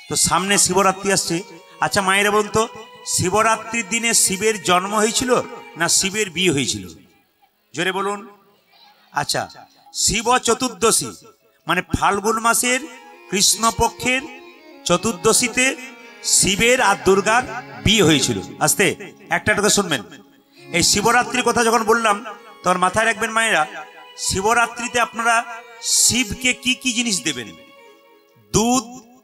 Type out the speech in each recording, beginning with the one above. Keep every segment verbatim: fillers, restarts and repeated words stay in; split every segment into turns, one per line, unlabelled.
তো সামনে শিবরাত্রি আসছে। আচ্ছা মায়েরা বলুন তো, শিবরাত্রির দিনে শিবের জন্ম হয়েছিল না শিবের বিয়ে হয়েছিল? জোরে বলুন। আচ্ছা, শিব চতুর্দশী মানে ফাল্গুন মাসের কৃষ্ণপক্ষের চতুর্দশীতে শিবের আর দুর্গার বিয়ে হয়েছিল। আস্তে একটা একটা শুনবেন। এই শিবরাত্রির কথা যখন বললাম তখন মাথায় রাখবেন মায়েরা, শিবরাত্রিতে আপনারা শিবকে কি কি জিনিস দেবেন? দুধ,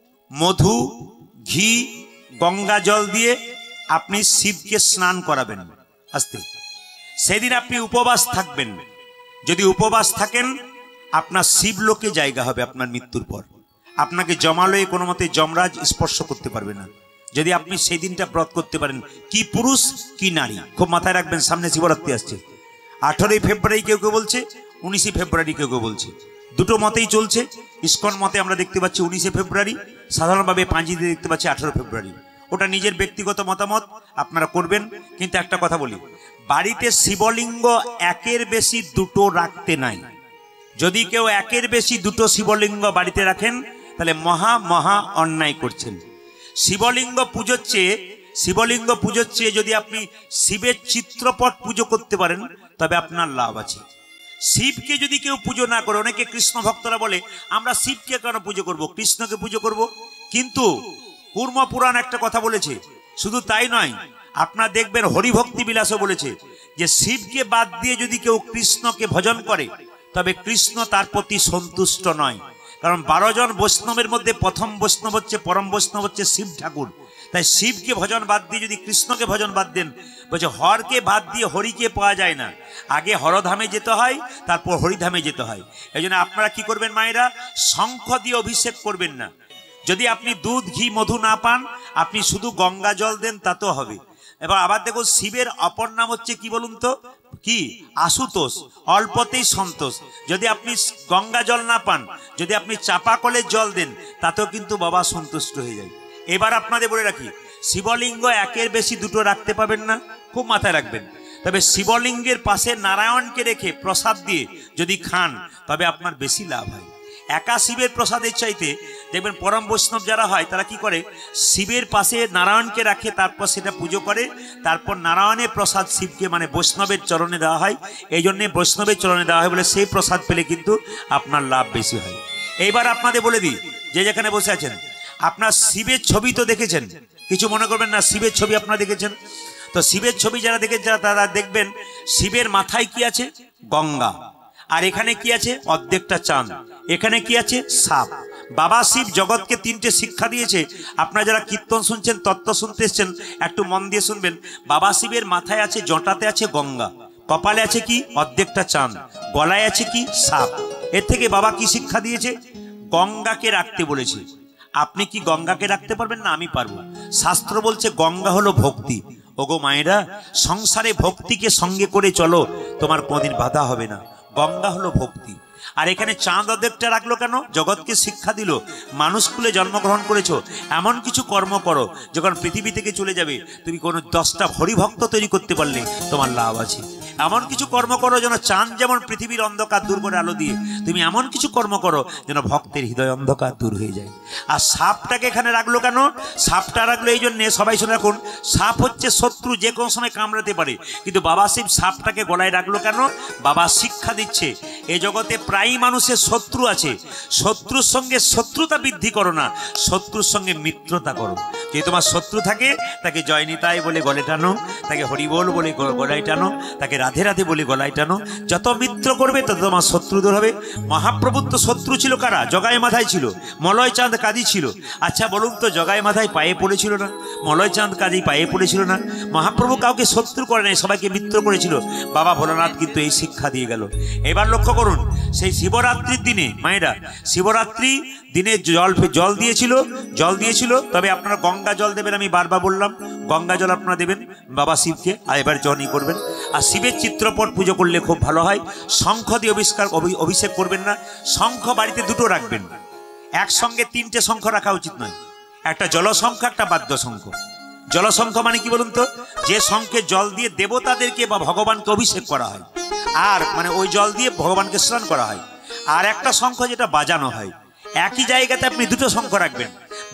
মধু, ঘি, গঙ্গা জল দিয়ে আপনি শিবকে স্নান করাবেন। আস্তে সেদিন আপনি উপবাস থাকবেন। যদি উপবাস থাকেন আপনার শিবলোকে জায়গা হবে আপনার মৃত্যুর পর। আপনাকে জমালয়ে কোনো মতে যমরাজ স্পর্শ করতে পারবে না যদি আপনি সেই দিনটা ব্রত করতে পারেন। কি পুরুষ কি নারী, খুব মাথায় রাখবেন। সামনে শিবরাত্রি আসছে। আঠারোই ফেব্রুয়ারি কেউ কেউ বলছে, উনিশে ফেব্রুয়ারি কেউ কেউ বলছে, দুটো মতেই চলছে। ইসকন মতে আমরা দেখতে পাচ্ছি উনিশে ফেব্রুয়ারি, সাধারণভাবে পাঁজিতে দেখতে পাচ্ছি আঠারো ফেব্রুয়ারি। ওটা নিজের ব্যক্তিগত মতামত, আপনারা করবেন। কিন্তু একটা কথা বলি, বাড়িতে শিবলিঙ্গ একের বেশি দুটো রাখতে নাই। যদি কেউ একের বেশি দুটো শিবলিঙ্গ বাড়িতে রাখেন তাহলে মহা মহা অন্যায় করছেন। শিবলিঙ্গ পুজোর চেয়ে শিবলিঙ্গ পুজোর চেয়ে যদি আপনি শিবের চিত্রপট পুজো করতে পারেন তবে আপনার লাভ আছে। শিবকে যদি কেউ পুজো না করে, অনেকে কৃষ্ণ ভক্তরা বলে আমরা শিবকে কেন পুজো করব, কৃষ্ণকে পুজো করব। কিন্তু কুর্ম পুরাণ একটা কথা বলেছে, শুধু তাই নয়, আপনারা দেখবেন হরিভক্তি বিলাসও বলেছে যে শিবকে বাদ দিয়ে যদি কেউ কৃষ্ণকে ভজন করে তবে কৃষ্ণ তার প্রতি সন্তুষ্ট নয়। কারণ বারো জন বৈষ্ণবের মধ্যে প্রথম বৈষ্ণব হচ্ছে, পরম বৈষ্ণব হচ্ছে শিব ঠাকুর। তাই শিবকে ভজন বাদ দিয়ে যদি কৃষ্ণকে ভজন বাদ দেন, বলছে হরকে বাদ দিয়ে হরিকে পাওয়া যায় না, আগে হরধামে যেতে হয় তারপর হরিধামে যেতে হয়। এই জন্য আপনারা কি করবেন মায়েরা, শঙ্খ দিয়ে অভিষেক করবেন না। যদি আপনি দুধ, ঘি, মধু না পান, আপনি শুধু গঙ্গা জল দেন তাতেও হবে। এবার আবার দেখুন, শিবের অপর নাম হচ্ছে কি বলুন তো, কি? আশুতোষ, অল্পতেই সন্তোষ। যদি আপনি গঙ্গা জল না পান, যদি আপনি চাপা কলের জল দেন তাতেও কিন্তু বাবা সন্তুষ্ট হয়ে যায়। এবার আপনাদের বলে রাখি, শিবলিঙ্গ একের বেশি দুটো রাখতে পাবেন না, খুব মাথায় রাখবেন। তবে শিবলিঙ্গের পাশে নারায়ণকে রেখে প্রসাদ দিয়ে যদি খান তবে আপনার বেশি লাভ হয়। একা শিবের প্রসাদের চাইতে দেখবেন পরম বৈষ্ণব যারা হয় তারা কি করে, শিবের পাশে নারায়ণকে রাখে, তারপর সেটা পুজো করে, তারপর নারায়ণের প্রসাদ শিবকে মানে বৈষ্ণবের চরণে দেওয়া হয়। এই জন্যে বৈষ্ণবের চরণে দেওয়া হয় বলে সেই প্রসাদ পেলে কিন্তু আপনার লাভ বেশি হয়। এইবার আপনাদের বলে দিই, যে যেখানে বসে আছেন আপনার শিবের ছবি তো দেখেছেন, কিছু মনে করবেন না, শিবের ছবি আপনারা দেখেছেন তো। শিবের ছবি যারা দেখেছেন তারা দেখবেন শিবের মাথায় কি আছে, গঙ্গা, আর এখানে কি আছে, অর্ধেকটা চাঁদ, এখানে কি আছে, সাপ। বাবা শিব জগৎকে তিনটে শিক্ষা দিয়েছে। আপনারা যারা কীর্তন শুনছেন, তত্ত্ব শুনতে এসছেন, একটু মন দিয়ে শুনবেন। বাবা শিবের মাথায় আছে, জটাতে আছে গঙ্গা, কপালে আছে কি, অর্ধেকটা চাঁদ, গলায় আছে কি, সাপ। এর থেকে বাবা কি শিক্ষা দিয়েছে, গঙ্গাকে রাখতে বলেছে। আপনি কি গঙ্গাকে রাখতে পারবেন না? আমি পারবো। শাস্ত্র বলছে গঙ্গা হলো ভক্তি। ওগো মায়েরা, সংসারে ভক্তিকে সঙ্গে করে চলো, তোমার কোনদিন বাধা হবে না। গঙ্গা হলো ভক্তি। আর এখানে চাঁদ অর্ধেকটা রাখলো কেন? জগৎকে শিক্ষা দিল, মানুষ কুলে জন্মগ্রহণ করেছো, এমন কিছু কর্ম করো যখন পৃথিবী থেকে চলে যাবে তুমি কোনো দশটা হরিভক্ত তৈরি করতে পারলে তোমার লাভ আছে। এমন কিছু কর্ম করো যেন চাঁদ যেমন পৃথিবীর অন্ধকার দূর করে আলো দিয়ে, তুমি এমন কিছু কর্ম করো যেন ভক্তের হৃদয় অন্ধকার দূর হয়ে যায়। আর সাপটাকে এখানে রাখলো কেন? সাপটা রাখলো এই জন্যে, সবাই শুনে রাখুন, সাপ হচ্ছে শত্রু, যে কোনো সময় কামড়াতে পারে। কিন্তু বাবা শিব সাপটাকে গলায় রাখলো কেন? বাবা শিক্ষা দিচ্ছে এ জগতে প্রায়ই মানুষের শত্রু আছে, শত্রুর সঙ্গে শত্রুতা বৃদ্ধি করো না, শত্রুর সঙ্গে মিত্রতা করো। যে তোমার শত্রু থাকে তাকে জয়নিতাই বলে গলে টানো, তাকে হরিবোল বলে গলায় টানো, তাকে রাধে রাধে বলে গলায় টানো। যত মিত্র করবে তত তোমার শত্রু দূর হবে। মহাপ্রভুর তো শত্রু ছিল কারা? জগায় মাথায় ছিল, মলয় চাঁদ কাজী ছিল। আচ্ছা বলুন তো, জগায় মাথায় পায়ে পড়েছিল না? মলয় চাঁদ কাজী পায়ে পড়েছিল না? মহাপ্রভু কাউকে শত্রু করে নাই, সবাইকে মিত্র করেছিল। বাবা ভোলানাথ কিন্তু এই শিক্ষা দিয়ে গেল। এবার লক্ষ্য করুন, সেই শিবরাত্রির দিনে মায়েরা, শিবরাত্রি দিনে জল জল দিয়েছিল জল দিয়েছিল তবে আপনারা গঙ্গা জল দেবেন। আমি বারবার বললাম গঙ্গা জল আপনারা দেবেন বাবা শিবকে, আর এবার জলই করবেন। আর শিবের চিত্রপট পুজো করলে খুব ভালো হয়। শঙ্খ দিয়ে অভিষ্কার অভিষেক করবেন না, শঙ্খ বাড়িতে দুটো রাখবেন। একসঙ্গে তিনটে শঙ্খ রাখা উচিত নয়, একটা জলশঙ্খ, একটা বাদ্য শঙ্খ। জলশঙ্খ মানে কি বলুন তো, যে শঙ্খে জল দিয়ে দেবতাদেরকে বা ভগবানকে অভিষেক করা হয়, আর মানে ওই জল দিয়ে ভগবানকে স্নান করা হয়। আর একটা শঙ্খ যেটা বাজানো হয়। একই জায়গাতে আপনি দুটো শঙ্খ রাখবেন,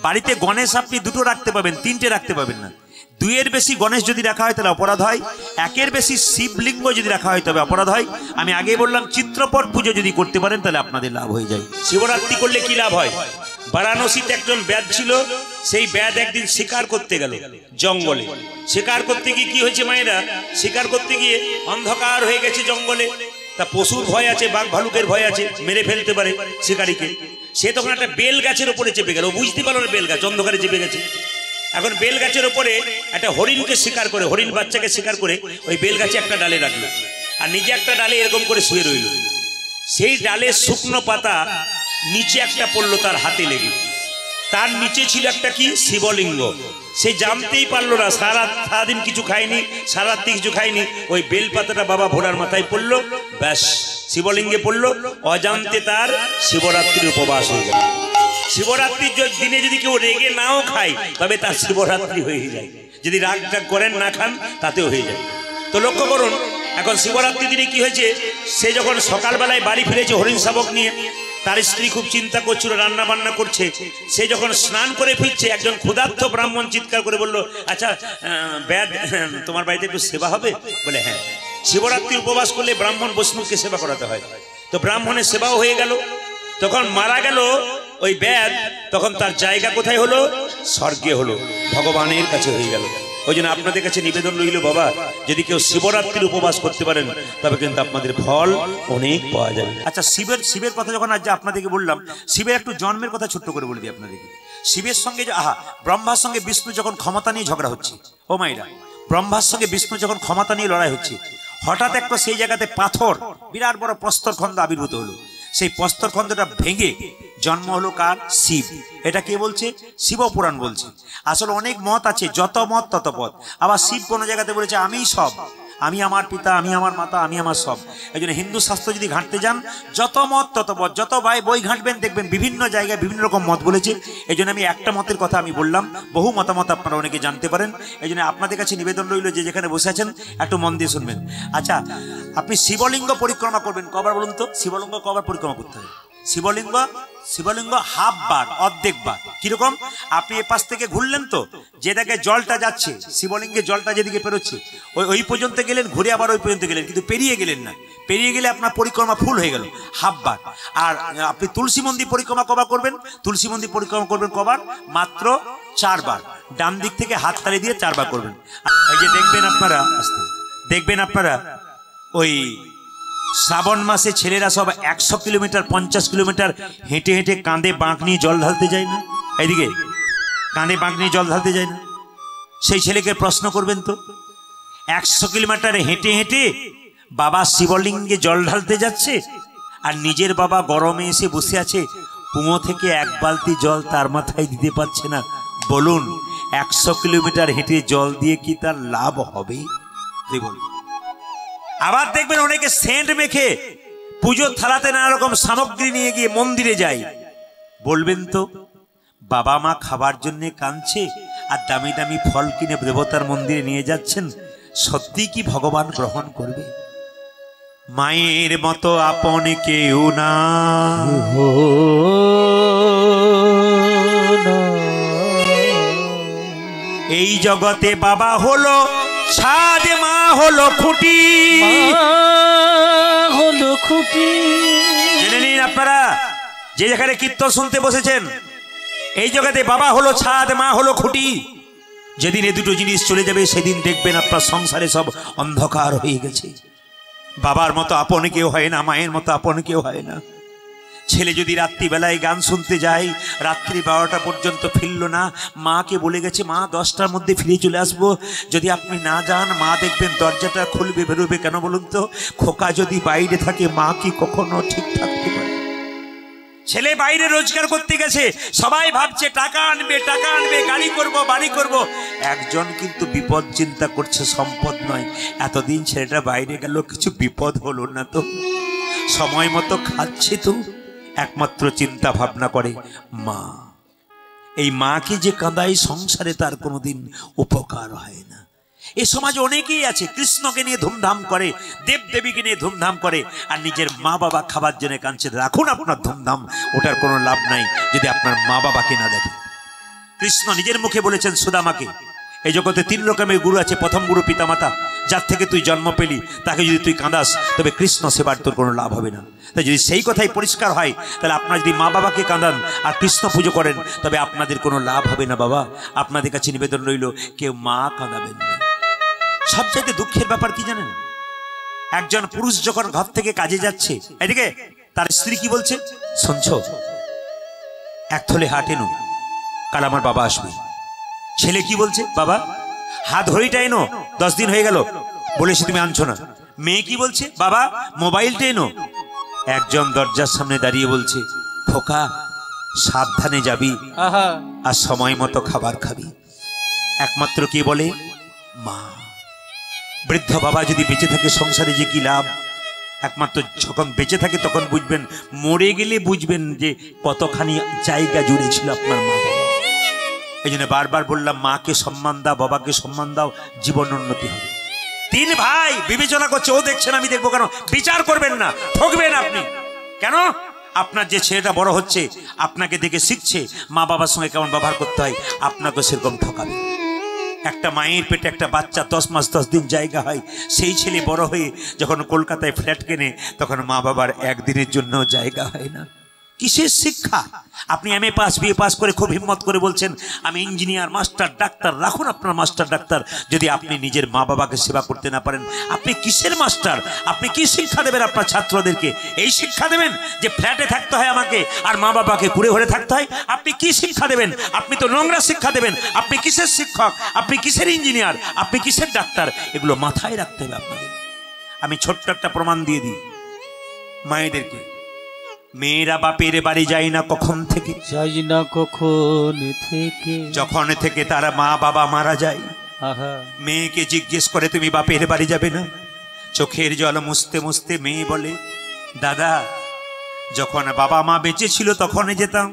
বাড়িতে গণেশ আপনি দুটো রাখতে পাবেন, তিনটে রাখতে পাবেন না। দুইয়ের বেশি গণেশ যদি রাখা হয় তাহলে অপরাধ হয়, একের বেশি শিবলিঙ্গ যদি রাখা হয় তবে অপরাধ হয়। আমি আগে বললাম চিত্রপট পুজো যদি করতে পারেন তাহলে আপনাদের লাভ হয়ে যায়। শিবরাত্রি করলে কি লাভ হয়? বারাণসীতে একজন ব্যাদ ছিল, সেই ব্যাদ একদিন শিকার করতে গেল জঙ্গলে। শিকার করতে গিয়ে কি হয়েছে মায়েরা, শিকার করতে গিয়ে অন্ধকার হয়ে গেছে জঙ্গলে, তা পশুর ভয় আছে, বাঘ ভালুকের ভয় আছে, মেরে ফেলতে পারে শিকারীকে। সে তখন একটা বেল গাছের উপরে চেপে গেল, বুঝতে পারলো না বেল গাছ, অন্ধকারে চেপে গেছে। এখন বেল গাছের উপরে একটা হরিণকে শিকার করে, হরিণ বাচ্চাকে শিকার করে ওই বেল গাছে একটা ডালে রাখলো, আর নিজে একটা ডালে এরকম করে শুয়ে রইল। সেই ডালের শুকনো পাতা নিচে একটা পড়লো তার হাতে লেগে, তার নিচে ছিল একটা কি শিবলিঙ্গ। সে জানতেই পারলো না, সারা সারাদিন কিছু খায়নি, সারারাত্রি কিছু খায়নি, ওই বেল পাতাটা বাবা ভোলার মাথায় পড়লো, ব্যাস শিবলিঙ্গে পড়লো। অজান্তে তার শিবরাত্রির উপবাস হয়ে গেল। শিবরাত্রির দিনে যদি কেউ রেগে নাও খায় তবে তার শিবরাত্রি হয়ে যায়, যদি রাগ টাগ করেন না খান তাতেও হয়ে যায়। তো লক্ষ্য করুন, এখন শিবরাত্রি দিনে কি হয়েছে, সে যখন সকালবেলায় বাড়ি ফিরেছে হরিণ শাবক নিয়ে, তার স্ত্রী খুব চিন্তা করছিল, রান্না বান্না করছে। সে যখন স্নান করে ফিরছে, একজন ক্ষুধার্ত ব্রাহ্মণ চিৎকার করে বলল, আচ্ছা ব্যাদ তোমার বাড়িতে একটু সেবা হবে? বলে হ্যাঁ। শিবরাত্রি উপবাস করলে ব্রাহ্মণ বৈষ্ণবকে সেবা করাতে হয়। তো ব্রাহ্মণের সেবাও হয়ে গেল। তখন মারা গেল ওই ব্যাদ, তখন তার জায়গা কোথায় হলো? স্বর্গে হলো, ভগবানের কাছে হয়ে গেল। ওই জন্য আপনাদের কাছে নিবেদন রইল, বাবা যদি কেউ শিবরাত্রির উপবাস করতে পারেন তবে কিন্তু আপনাদের ফল অনেক পাওয়া যাবে। আচ্ছা, শিবের শিবের কথা যখন আজ আপনাদেরকে বললাম, শিবের একটু জন্মের কথা ছোট্ট করে বলে দিই আপনাদেরকে। শিবের সঙ্গে আহা ব্রহ্মার সঙ্গে বিষ্ণু যখন ক্ষমতা নিয়ে ঝগড়া হচ্ছে, ও মাইরা, ব্রহ্মার সঙ্গে বিষ্ণু যখন ক্ষমতা নিয়ে লড়াই হচ্ছে, হঠাৎ একটা সেই জায়গাতে পাথর, বিরাট বড় প্রস্তরখণ্ড আবির্ভূত হলো। সেই প্রস্তরখণ্ডটা ভেঙে জন্ম হলো কার? শিব। এটা কে বলছে? শিবপুরাণ বলছে। আসলে অনেক মত আছে, যত মত তত পথ। আবার শিব কোনো জায়গাতে বলেছে আমি সব, আমি আমার পিতা, আমি আমার মাতা, আমি আমার সব। এই জন্য হিন্দু শাস্ত্র যদি ঘাঁটতে যান, যত মত তত পথ, যত ভাই বই ঘাঁটবেন দেখবেন বিভিন্ন জায়গায় বিভিন্ন রকম মত বলেছে। এই জন্য আমি একটা মতের কথা আমি বললাম, বহু মতামত আপনারা অনেকে জানতে পারেন। এই জন্য আপনাদের কাছে নিবেদন রইল যে যেখানে বসে আছেন একটু মন দিয়ে শুনবেন। আচ্ছা, আপনি শিবলিঙ্গ পরিক্রমা করবেন কবার বলুন তো? শিবলিঙ্গ কবার পরিক্রমা করতে হবে? শিবলিঙ্গ শিবলিঙ্গ হাফ বার, অর্ধেক বার। কিরকম? আপনি এ পাশ থেকে ঘুরলেন, তো যেটাকে জলটা যাচ্ছে, শিবলিঙ্গে জলটা যেদিকে পেরোচ্ছে, ওই ওই পর্যন্ত গেলেন, ঘুরে আবার ওই পর্যন্ত গেলেন, কিন্তু পেরিয়ে গেলেন না। পেরিয়ে গেলে আপনার পরিক্রমা ফুল হয়ে গেল, হাফ বার। আর আপনি তুলসী মন্দির পরিক্রমা কবার করবেন? তুলসী মন্দির পরিক্রমা করবেন কবার? মাত্র চারবার। ডান দিক থেকে হাত তালি দিয়ে চারবার করবেন। এই যে দেখবেন আপনারা, দেখবেন আপনারা ওই শ্রাবণ মাসে ছেলেরা সব একশো কিলোমিটার পঞ্চাশ কিলোমিটার হেঁটে হেঁটে কাঁধে বাঁক নিয়ে জল ঢালতে যায় না? এইদিকে কাঁধে বাঁক নিয়ে জল ঢালতে যায় না? সেই ছেলেকে প্রশ্ন করবেন তো, একশো কিলোমিটার হেঁটে হেঁটে বাবা শিবলিঙ্গে জল ঢালতে যাচ্ছে, আর নিজের বাবা গরমে এসে বসে আছে, কুয়ো থেকে এক বালতি জল তার মাথায় দিতে পারছে না। বলুন, একশো কিলোমিটার হেঁটে জল দিয়ে কি তার লাভ হবে? বলুন। আবার দেখবেন অনেকে সেন্ট মেখে পুজোর থালাতে নানা রকম সামগ্রী নিয়ে গিয়ে মন্দিরে যায়। বলবেন তো, বাবা মা খাবার জন্য কাঁদছে আর দামি দামি ফল কিনে দেবতার মন্দিরে নিয়ে যাচ্ছেন, সত্যি কি ভগবান গ্রহণ করবে? মায়ের মতো আপন কেউ না, এই জগতে বাবা হলো ছাদ, মা হলো খুঁটি, হলো খুঁটি। জেনে নিন আপনারা যে যেখানে কীর্তন শুনতে বসেছেন, এই জগতে বাবা হলো ছাদ, মা হলো খুঁটি। যেদিন এই দুটো জিনিস চলে যাবে সেদিন দেখবেন আপনার সংসারে সব অন্ধকার হয়ে গেছে। বাবার মতো আপন কেউ হয় না, মায়ের মতো আপন কেউ হয় না। ছেলে যদি রাত্রিবেলায় গান শুনতে যায়, রাত্রি বারোটা পর্যন্ত ফিরল না, মাকে বলে গেছে মা দশটার মধ্যে ফিরে চলে আসবো। যদি আপনি না যান, মা দেখবেন দরজাটা খুলবে, বেরোবে কেন বলুন তো? খোকা যদি বাইরে থাকে, মা কি কখনো ঠিক থাকতে পারে? ছেলে বাইরে রোজগার করতে গেছে, সবাই ভাবছে টাকা আনবে, টাকা আনবে, গাড়ি করব, বাড়ি করব। একজন কিন্তু বিপদ চিন্তা করছে, সম্পদ নয়। এতদিন ছেলেটা বাইরে গেল, কিছু বিপদ হলো না তো? সময় মতো খাচ্ছে তো? একমাত্র চিন্তা ভাবনা করে মা। এই মাকে যে কাঁদায়, সংসারে তার কোনোদিন উপকার হয় না। এই সমাজে অনেকেই আছে কৃষ্ণকে নিয়ে ধুমধাম করে, দেব দেবীকে নিয়ে ধুমধাম করে, আর নিজের মা বাবা খাবার জন্য কাঁদছে। রাখুন আপনার ধুমধাম, ওটার কোনো লাভ নাই যদি আপনার মা বাবাকে না দেখেন। কৃষ্ণ নিজের মুখে বলেছেন সুদামাকে, এই জগতে তিন রকমের গুরু আছে। প্রথম গুরু পিতামাতা, যার থেকে তুই জন্ম পেলি তাকে যদি তুই কাঁদাস তবে কৃষ্ণ সেবার তোর কোনো লাভ হবে না। তাই যদি সেই কথাই পরিষ্কার হয় তাহলে আপনারা যদি মা বাবাকে কাঁদান আর কৃষ্ণ পুজো করেন তবে আপনাদের কোনো লাভ হবে না। বাবা, আপনাদের কাছে নিবেদন রইল, কেউ মা কাঁদাবেন না। সবচাইতে দুঃখের ব্যাপার কি জানেন? একজন পুরুষ যখন ঘর থেকে কাজে যাচ্ছে, এদিকে তার স্ত্রী কি বলছে? শুনছো, এক থলে হাট এনো, কাল আমার বাবা আসবে। ছেলে কি বলছে? বাবা হাত ঘড়িটা এনো, দশ দিন হয়ে গেল বলেছি তুমি আনছো না। মেয়ে কি বলছে? বাবা মোবাইলটা এনো। একজন দরজার সামনে দাঁড়িয়ে বলছে, খোকা সাবধানে যাবি আর সময় মতো খাবার খাবি। একমাত্র কে বলে? মা। বৃদ্ধ বাবা যদি বেঁচে থাকে সংসারে যে কি লাভ, একমাত্র যখন বেঁচে থাকে তখন বুঝবেন, মরে গেলে বুঝবেন যে কতখানি জায়গা জুড়ে ছিল আপনার মা বাবা। এই জন্য বারবার বললাম, মাকে সম্মান দাও, বাবাকে সম্মান দাও, জীবন উন্নতি হবে। তিন ভাই বিবেচনা করছে, ও দেখছেন আমি দেখবো কেন? বিচার করবেন না, ঠকবেন আপনি। কেন? আপনার যে ছেলেটা বড় হচ্ছে আপনাকে দেখে শিখছে মা বাবার সঙ্গে কেমন ব্যবহার করতে হয়, আপনাকে সেরকম ঠকাবে। একটা মায়ের পেটে একটা বাচ্চা দশ মাস দশ দিন জায়গা হয়, সেই ছেলে বড় হয়ে যখন কলকাতায় ফ্ল্যাট কেনে তখন মা বাবার একদিনের জন্য জায়গা হয় না। কিসের শিক্ষা? আপনি M A pass B A pass করে খুব হিম্মত করে বলছেন আমি ইঞ্জিনিয়ার মাস্টার ডাক্তার। রাখুন আপনার মাস্টার ডাক্তার, যদি আপনি নিজের মা বাবাকে সেবা করতে না পারেন আপনি কিসের মাস্টার? আপনি কি শিক্ষা দেবেন আপনার ছাত্রদেরকে? এই শিক্ষা দেবেন যে ফ্ল্যাটে থাকতে হয় আমাকে আর মা বাবাকে কুড়ে ঘরে থাকতে হয়? আপনি কি শিক্ষা দেবেন? আপনি তো নোংরা শিক্ষা দেবেন। আপনি কিসের শিক্ষক? আপনি কিসের ইঞ্জিনিয়ার? আপনি কিসের ডাক্তার? এগুলো মাথায় রাখতে হবে আপনাদের। আমি ছোট্ট একটা প্রমাণ দিয়ে দিই মায়েদেরকে। মেয়েরা বাপের বাড়ি যায় না কখন থেকে? যাই না কখন থেকে, যখন থেকে তারা মা বাবা মারা যায়। মেয়েকে জিজ্ঞেস করে তুমি বাপের বাড়ি যাবে না? চোখের জল মুছতে মুছতে মেয়ে বলে, দাদা যখন বাবা মা বেঁচে ছিল তখন যেতাম,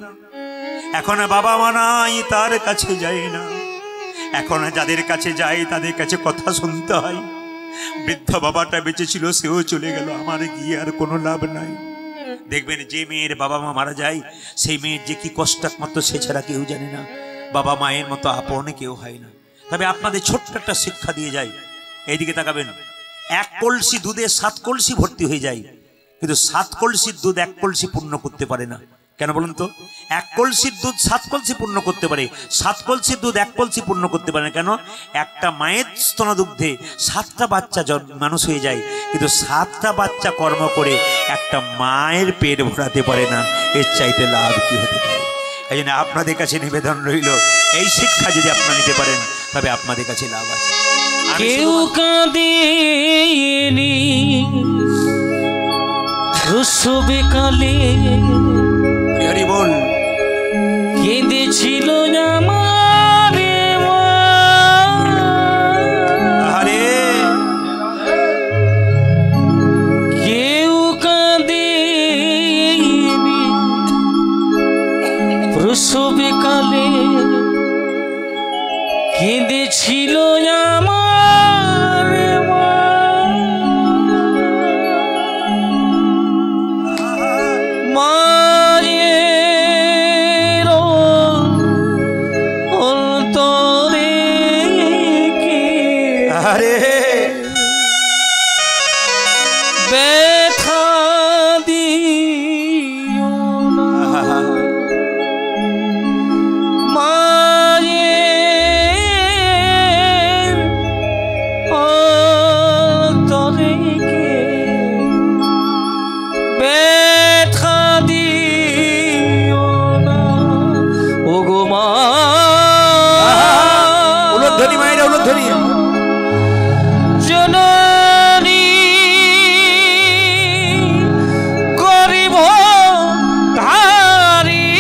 এখন বাবা মা নাই তার কাছে যাই না। এখন যাদের কাছে যাই তাদের কাছে কথা শুনতে হয়। বৃদ্ধ বাবাটা বেঁচে ছিল, সেও চলে গেল, আমার গিয়ে আর কোনো লাভ নাই। দেখবেন যে মেয়ের বাবা মা মারা যায় সেই মেয়ের যে কি কষ্ট একমাত্র সে ছাড়া কেউ জানে না। বাবা মায়ের মতো আপন কেউ হয় না। তবে আপনাদের ছোট্ট একটা শিক্ষা দিয়ে যায়। এইদিকে তাকাবেন, এক কলসি দুধে সাত কলসি ভর্তি হয়ে যায়, কিন্তু সাত কলসির দুধ এক কলসি পূর্ণ করতে পারে না। কেন বলুন তো? এক কলসির দুধ সাত কলসি পূর্ণ করতে পারে, সাত কলসির দুধ এক কলসি পূর্ণ করতে পারে না। কেন? একটা মায়ের স্তনদুগ্ধে সাতটা বাচ্চা মানুষ হয়ে যায়, কিন্তু সাতটা বাচ্চা কর্ম করে একটা মায়ের পেট ভরাতে পারে না। এর চাইতে লাভ কি হতে পারে? এই জন্য আপনাদের কাছে নিবেদন রইল, এই শিক্ষা যদি আপনারা নিতে পারেন তবে আপনাদের কাছে লাভ আছে। কেউ কাঁদেনি রুসবে কালে, হরি বল, কেঁদেছিল আমার আরে। কেউ কাঁদেনি প্রসবে কালে, কেঁদেছিল আমার মায়ের অন্তরে আরে ব্যথা দিও না। মায়ের অন্তরে ব্যথা দিও না। ও গো মা, উলধ্বনি মায়েরা উলধ্বনি। জননী গরিব ধারি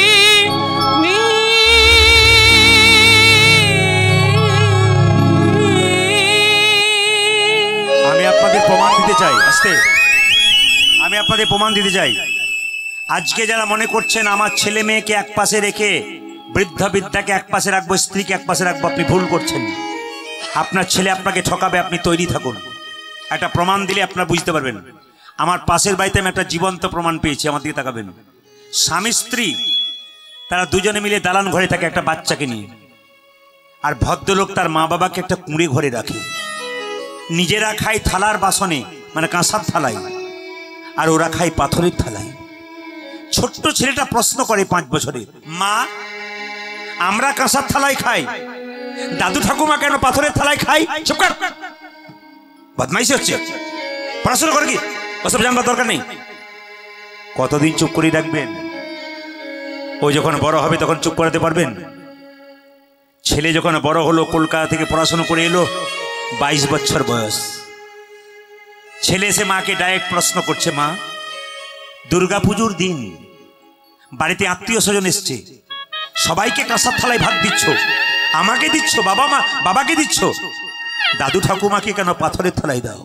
আমি আপনাদের প্রমাণ দিতে চাই, আস্তে আমি আপনাদের প্রমাণ দিতে চাই। আজকে যারা মনে করছেন আমার ছেলে মেয়েকে এক পাশে রেখে বৃদ্ধ বিদ্যাকে এক পাশে রাখবো, স্ত্রীকে এক পাশে রাখবো, আপনি ভুল করছেন। আপনার ছেলে আপনাকে ঠকাবে, আপনি তৈরি থাকুন। একটা প্রমাণ দিলে আপনারা বুঝতে পারবেন। আমার পাশের বাড়িতে আমি একটা জীবন্ত প্রমাণ পেয়েছি, আমার দিকে তাকাবেন। স্বামী স্ত্রী তারা দুজনে মিলে দালান ঘরে থাকে একটা বাচ্চাকে নিয়ে। আর ভদ্রলোক তার মা বাবাকে একটা কুঁড়ে ঘরে রাখে, নিজেরা খায় থালার বাসনে মানে কাঁসার থালায়, আর ওরা খায় পাথরের থালায়। ছোট্ট ছেলেটা প্রশ্ন করে পাঁচ বছরের, মা আমরা কাঁসার থালায় খাই, দাদু ঠাকুমা কেন পাথরের থালায় খাই? চুপ কর, বদমাইশি হচ্ছে, পড়াশোনা করে কি ওসব জানবার দরকার নেই। কতদিন চুপ করে রাখবেন? ও যখন বড় হবে তখন চুপ করাতে পারবেন? ছেলে যখন বড় হলো, কলকাতা থেকে পড়াশোনা করে এলো, বাইশ বছর বয়স, ছেলে এসে মাকে ডাইরেক্ট প্রশ্ন করছে, মা দুর্গাপুজোর দিন বাড়িতে আত্মীয় স্বজন এসছে, সবাইকে কাঁসার থালায় ভাত দিচ্ছ, আমাকে দিচ্ছ, বাবা মা বাবাকে দিচ্ছ, দাদু ঠাকুমাকে কেন পাথরের থালায় দাও?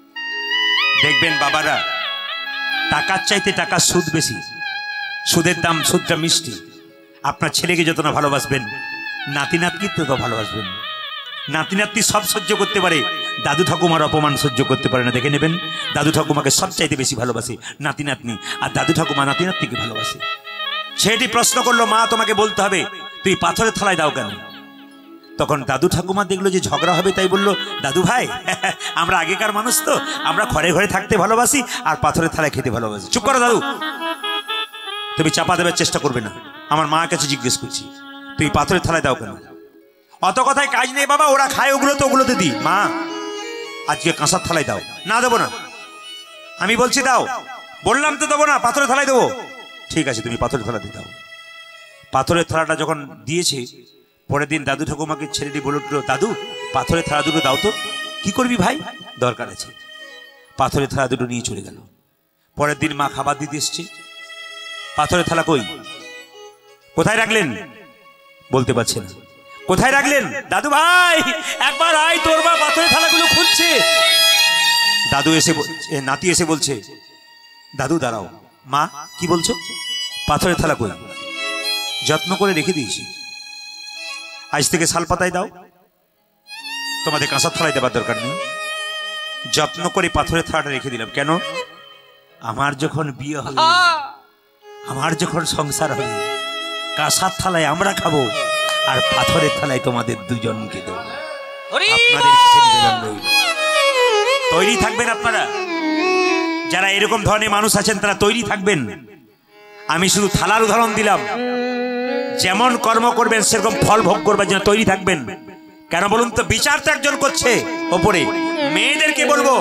দেখবেন বাবারা, টাকার চাইতে টাকার সুদ বেশি, সুদের দাম, সুদটা মিষ্টি। আপনার ছেলেকে যত না ভালোবাসবেন, নাতি নাতনি তত ভালোবাসবেন। নাতি নাতনি সব সহ্য করতে পারে, দাদু ঠাকুমার অপমান সহ্য করতে পারে না। দেখে নেবেন, দাদু ঠাকুমাকে সব চাইতে বেশি ভালোবাসে নাতি নাতনি, আর দাদু ঠাকুমা নাতি নাতনিকে ভালোবাসে। সেটি প্রশ্ন করলো, মা তোমাকে বলতে হবে তুই পাথরের থালায় দাও কেন? তখন দাদু ঠাকুমা দেখলো যে ঝগড়া হবে, তাই বললো, দাদু ভাই আমরা আগেকার মানুষ তো, আমরা ঘরে ঘরে থাকতে ভালোবাসি আর পাথরের থালায় খেতে ভালোবাসি। চুপ করো দাদু, তুমি চাপা দেওয়ার চেষ্টা করবে না। আমার মার কাছে জিজ্ঞেস করছি, তুই পাথরের থালায় দাও কেন? অত কথায় কাজ নেই বাবা, ওরা খায় ওগুলো তো ওগুলোতে দিই। মা আজকে কাঁসার থালায় দাও। না দেবো না, আমি বলছি দাও, বললাম তো দেবো না, পাথরের থালায় দেবো। ঠিক আছে তুমি পাথরের থালাতে দাও। পাথরের থালাটা যখন দিয়েছে, পরের দিন দাদু ঠাকুমাকে ছেলেটি বলে উঠলো, দাদু পাথরের থালা দুটো দাও তো। কি করবি ভাই? দরকার আছে। পাথরের থালা দুটো নিয়ে চলে গেল। পরের দিন মা খাবার দিতে এসছে, পাথরের থালা কই, কোথায় রাখলেন? বলতে পারছে না। কোথায় রাখলেন? দাদু ভাই একবার আয়, তোর মা পাথরের থালাগুলো খুঁজছে। দাদু এসে, নাতি এসে বলছে, দাদু দাঁড়াও। মা কি বলছো? পাথরের থালা কই? যত্ন করে রেখে দিয়েছি, আজ থেকে শাল পাতায় দাও, তোমাদের কাঁসার থালায় দেবার দরকার নেই। যত্ন করে পাথরের থালাটা রেখে দিলাম। কেন? আমার যখন বিয়ে হবে, আমার যখন সংসার হবে, কাঁসার থালায় আমরা খাবো আর পাথরের থালায় তোমাদের দুজনকে দেবো। আপনাদের তৈরি থাকবেন আপনারা, যারা এরকম ধরনের মানুষ আছেন তারা তৈরি থাকবেন। আমি শুধু থালার উদাহরণ দিলাম, যেমন কর্ম করবেন সেরকম ফল ভোগ করবার জন্য তৈরি থাকবেন। কেন বলুন তো? বিচার তো একজন করছে ওপরে। মেয়েদেরকে বলবো,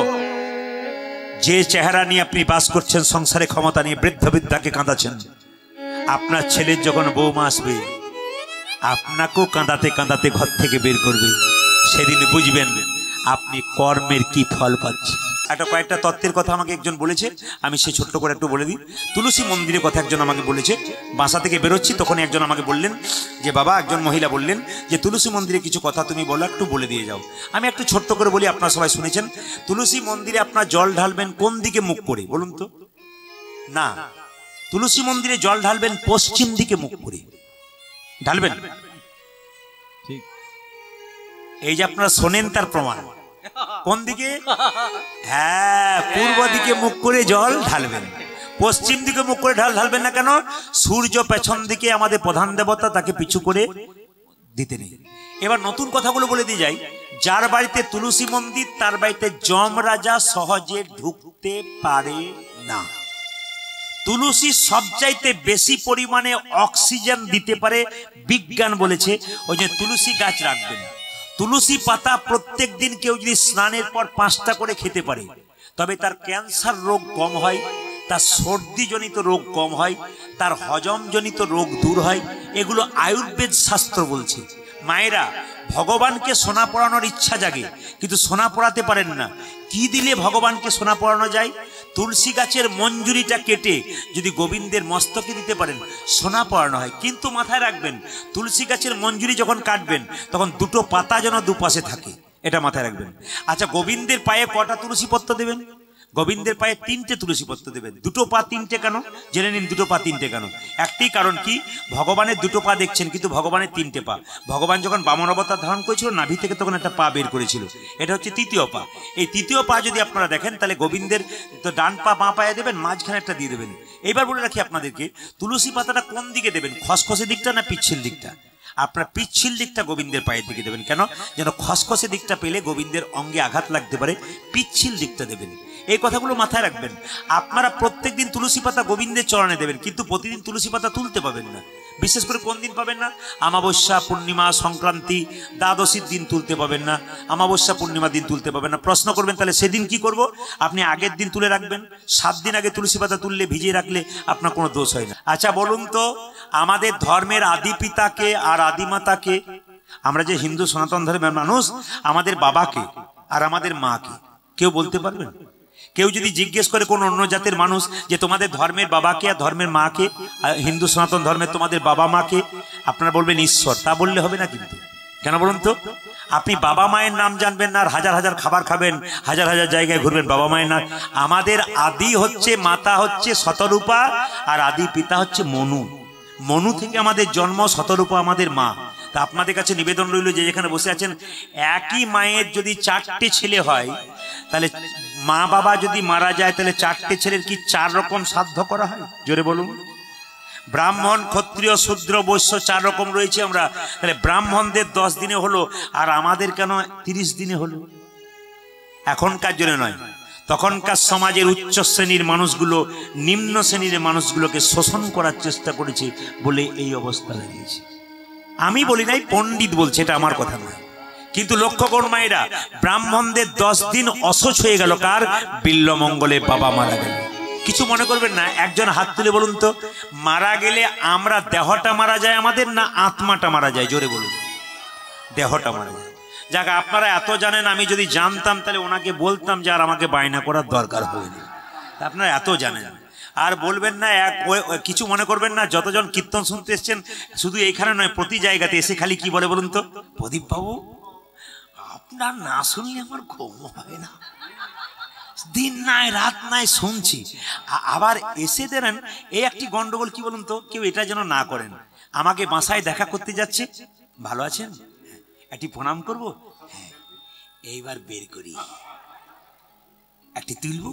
যে চেহারা নিয়ে আপনি বাস করছেন, সংসারে ক্ষমতা নিয়ে বৃদ্ধ বৃদ্ধাকে কাঁদাচ্ছেন, আপনার ছেলের যখন বৌমা আসবে আপনাকেও কাঁদাতে কাঁদাতে ঘর থেকে বের করবে, সেদিন বুঝবেন আপনি কর্মের কি ফল পাচ্ছেন। একটা কয়েকটা তত্ত্বের কথা আমাকে একজন বলেছে, আমি সে ছোট্ট করে একটু বলে দিই। তুলসী মন্দিরের কথা একজন আমাকে বলেছে। বাসা থেকে বেরোচ্ছি, তখন একজন আমাকে বললেন যে বাবা, একজন মহিলা বললেন যে তুলসী মন্দিরে কিছু কথা তুমি বলো, একটু বলে দিয়ে যাও। আমি একটু ছোট্ট করে বলি, আপনারা সবাই শুনেছেন। তুলসী মন্দিরে আপনার জল ঢালবেন কোন দিকে মুখ করে বলুন তো? না, তুলসী মন্দিরে জল ঢালবেন পশ্চিম দিকে মুখ করে ঢালবেন। ঠিক, এই যে আপনারা শোনেন তার প্রমাণ। কোন দিকে? হ্যাঁ, পূর্ব দিকে মুখ করে জল ঢালবেন। পশ্চিম দিকে মুখ করে ঢাল ঢালবেন না কেন? সূর্য পেছন দিকে, আমাদের প্রধান দেবতা, তাকে পিছু করে দিতে নেই। এবার নতুন কথাগুলো বলে দিয়ে যাই। যার বাড়িতে তুলসী মন্দির তার বাড়িতে যম রাজা সহজে ঢুকতে পারে না। তুলসী সবচাইতে বেশি পরিমাণে অক্সিজেন দিতে পারে, বিজ্ঞান বলেছে। ওই যে তুলসী গাছ রাখবেন। তুলসী পাতা প্রত্যেক দিন কেউ যদি স্নানের পর পাঁচটা করে খেতে পারে, তবে তার ক্যান্সার রোগ কম হয়, তার সর্দিজনিত রোগ কম হয়, তার হজমজনিত রোগ দূর হয়। এগুলো আয়ুর্বেদ শাস্ত্র বলছে। মায়েরা, ভগবানকে সোনা পরানোর ইচ্ছা জাগে, কিন্তু সোনা পরাতে পারেন না। কি দিলে ভগবানকে সোনা পরানো যায়? তুলসী গাছের মঞ্জুরিটা কেটে যদি গোবিন্দের মস্তকে দিতে পারেন, সোনা পরানো হয়। কিন্তু মাথায় রাখবেন, তুলসী গাছের মঞ্জুরি যখন কাটবেন তখন দুটো পাতা যেন দুপাশে থাকে, এটা মাথায় রাখবেন। আচ্ছা, গোবিন্দের পায়ে কটা তুলসী পত্র দেবেন? গোবিন্দের পায়ে তিনটে তুলসী পত্র দেবেন। দুটো পা তিনটে কেন জেনে নিন, দুটো পা তিনটে কেন? একটি কারণ কি, ভগবানের দুটো পা দেখছেন কিন্তু ভগবানের তিনটে পা। ভগবান যখন বামন অবতার ধারণ করেছিল নাভি থেকে তখন একটা পা বের করেছিল, এটা হচ্ছে তৃতীয় পা। এই তৃতীয় পা যদি আপনারা দেখেন তাহলে গোবিন্দের তো ডান পা বাঁ পায়ে দেবেন, মাঝখানে একটা দিয়ে দেবেন। এইবার বলে রাখি আপনাদেরকে, তুলসী পাতাটা কোন দিকে দেবেন, খসখসে দিকটা না পিচ্ছিল দিকটা? আপনার পিচ্ছিল দিকটা গোবিন্দের পায়ের দিকে দেবেন। কেন? যেন খসখসে দিকটা পেলে গোবিন্দের অঙ্গে আঘাত লাগতে পারে, পিচ্ছিল দিকটা দেবেন। এই কথাগুলো মাথায় রাখবেন। আপনারা প্রত্যেকদিন তুলসী পাতা গোবিন্দের চরণে দেবেন, কিন্তু প্রতিদিন তুলসী পাতা তুলতে পাবেন না। বিশেষ করে কোন দিন পাবেন না? অমাবস্যা, পূর্ণিমা, সংক্রান্তি, দ্বাদশীর দিন তুলতে পাবেন না, অমাবস্যা পূর্ণিমা দিন তুলতে পাবেন না। প্রশ্ন করবেন তাহলে সেদিন কি করব? আপনি আগের দিন তুলে রাখবেন, সাত দিন আগে তুলসী পাতা তুললে ভিজিয়ে রাখলে আপনার কোনো দোষ হয় না। আচ্ছা বলুন তো, আমাদের ধর্মের আদি পিতাকে আর আদিমাতাকে, আমরা যে হিন্দু সনাতন ধর্মের মানুষ, আমাদের বাবাকে আর আমাদের মাকে কেউ বলতে পারবেন? কেউ যদি জিজ্ঞেস করে কোন অন্য জাতের মানুষ যে তোমাদের ধর্মের বাবাকে আর ধর্মের মাকে, হিন্দু সনাতন ধর্মের তোমাদের বাবা মাকে, আপনারা বলবেন ঈশ্বর। তা বললে হবে না কিন্তু। কেন বলুন তো? আপনি বাবা মায়ের নাম জানবেন না আর হাজার হাজার খাবার খাবেন, হাজার হাজার জায়গায় ঘুরবেন, বাবা মায়ের নাম। আমাদের আদি হচ্ছে মাতা হচ্ছে শতরূপা আর আদি পিতা হচ্ছে মনু। মনু থেকে আমাদের জন্ম, শতরূপা আমাদের মা। তা আপনাদের কাছে নিবেদন রইল, যে যেখানে বসে আছেন, একই মায়ের যদি চারটে ছেলে হয়, তাহলে মা বাবা যদি মারা যায় তাহলে চারটে ছেলের কি চার রকম শ্রাদ্ধ করা হয়? জোরে বলুন। ব্রাহ্মণ, ক্ষত্রিয়, শূদ্র, বৈশ্য চার রকম রয়েছে আমরা। তাহলে ব্রাহ্মণদের দশ দিনে হলো, আর আমাদের কেন তিরিশ দিনে হলো? এখনকার জন্য নয়, তখনকার সমাজের উচ্চ শ্রেণীর মানুষগুলো নিম্ন শ্রেণীর মানুষগুলোকে শোষণ করার চেষ্টা করেছে বলে এই অবস্থা দাঁড়িয়েছে। আমি বলি নাই, পণ্ডিত বলছে, এটা আমার কথা নয়। কিন্তু লক্ষ্য করুন মায়েরা, ব্রাহ্মণদের দশ দিন অসহ্য হয়ে গেল। কার? বিল্বমঙ্গলে বাবা মারা গেল। কিছু মনে করবেন না, একজন হাত তুলে বলুন তো, মারা গেলে আমরা দেহটা মারা যায় আমাদের, না আত্মাটা মারা যায়? জোরে বলুন। দেহটা মারা যায়। যাক, আপনারা এত জানেন, আমি যদি জানতাম তাহলে ওনাকে বলতাম যে আর আমাকে বায়না করার দরকার হয়নি। আপনারা এত জানেন। আর বলবেন না, এক কিছু মনে করবেন না, যতজন কীর্তন শুনতে এসছেন, শুধু এইখানে নয়, প্রতি জায়গাতে এসে খালি কি বলে বলুন তো, প্রদীপ বাবু আপনার না শুনলে আমার ঘুম হয় না, দিন নাই রাত নাই শুনছি। আবার এসে দেন এই একটি গন্ডগোল, কি বলুন তো, কেউ এটা যেন না করেন। আমাকে বাসায় দেখা করতে যাচ্ছে, ভালো আছেন, একটি প্রণাম করবো, হ্যাঁ এইবার বের করি, একটি তুলবো।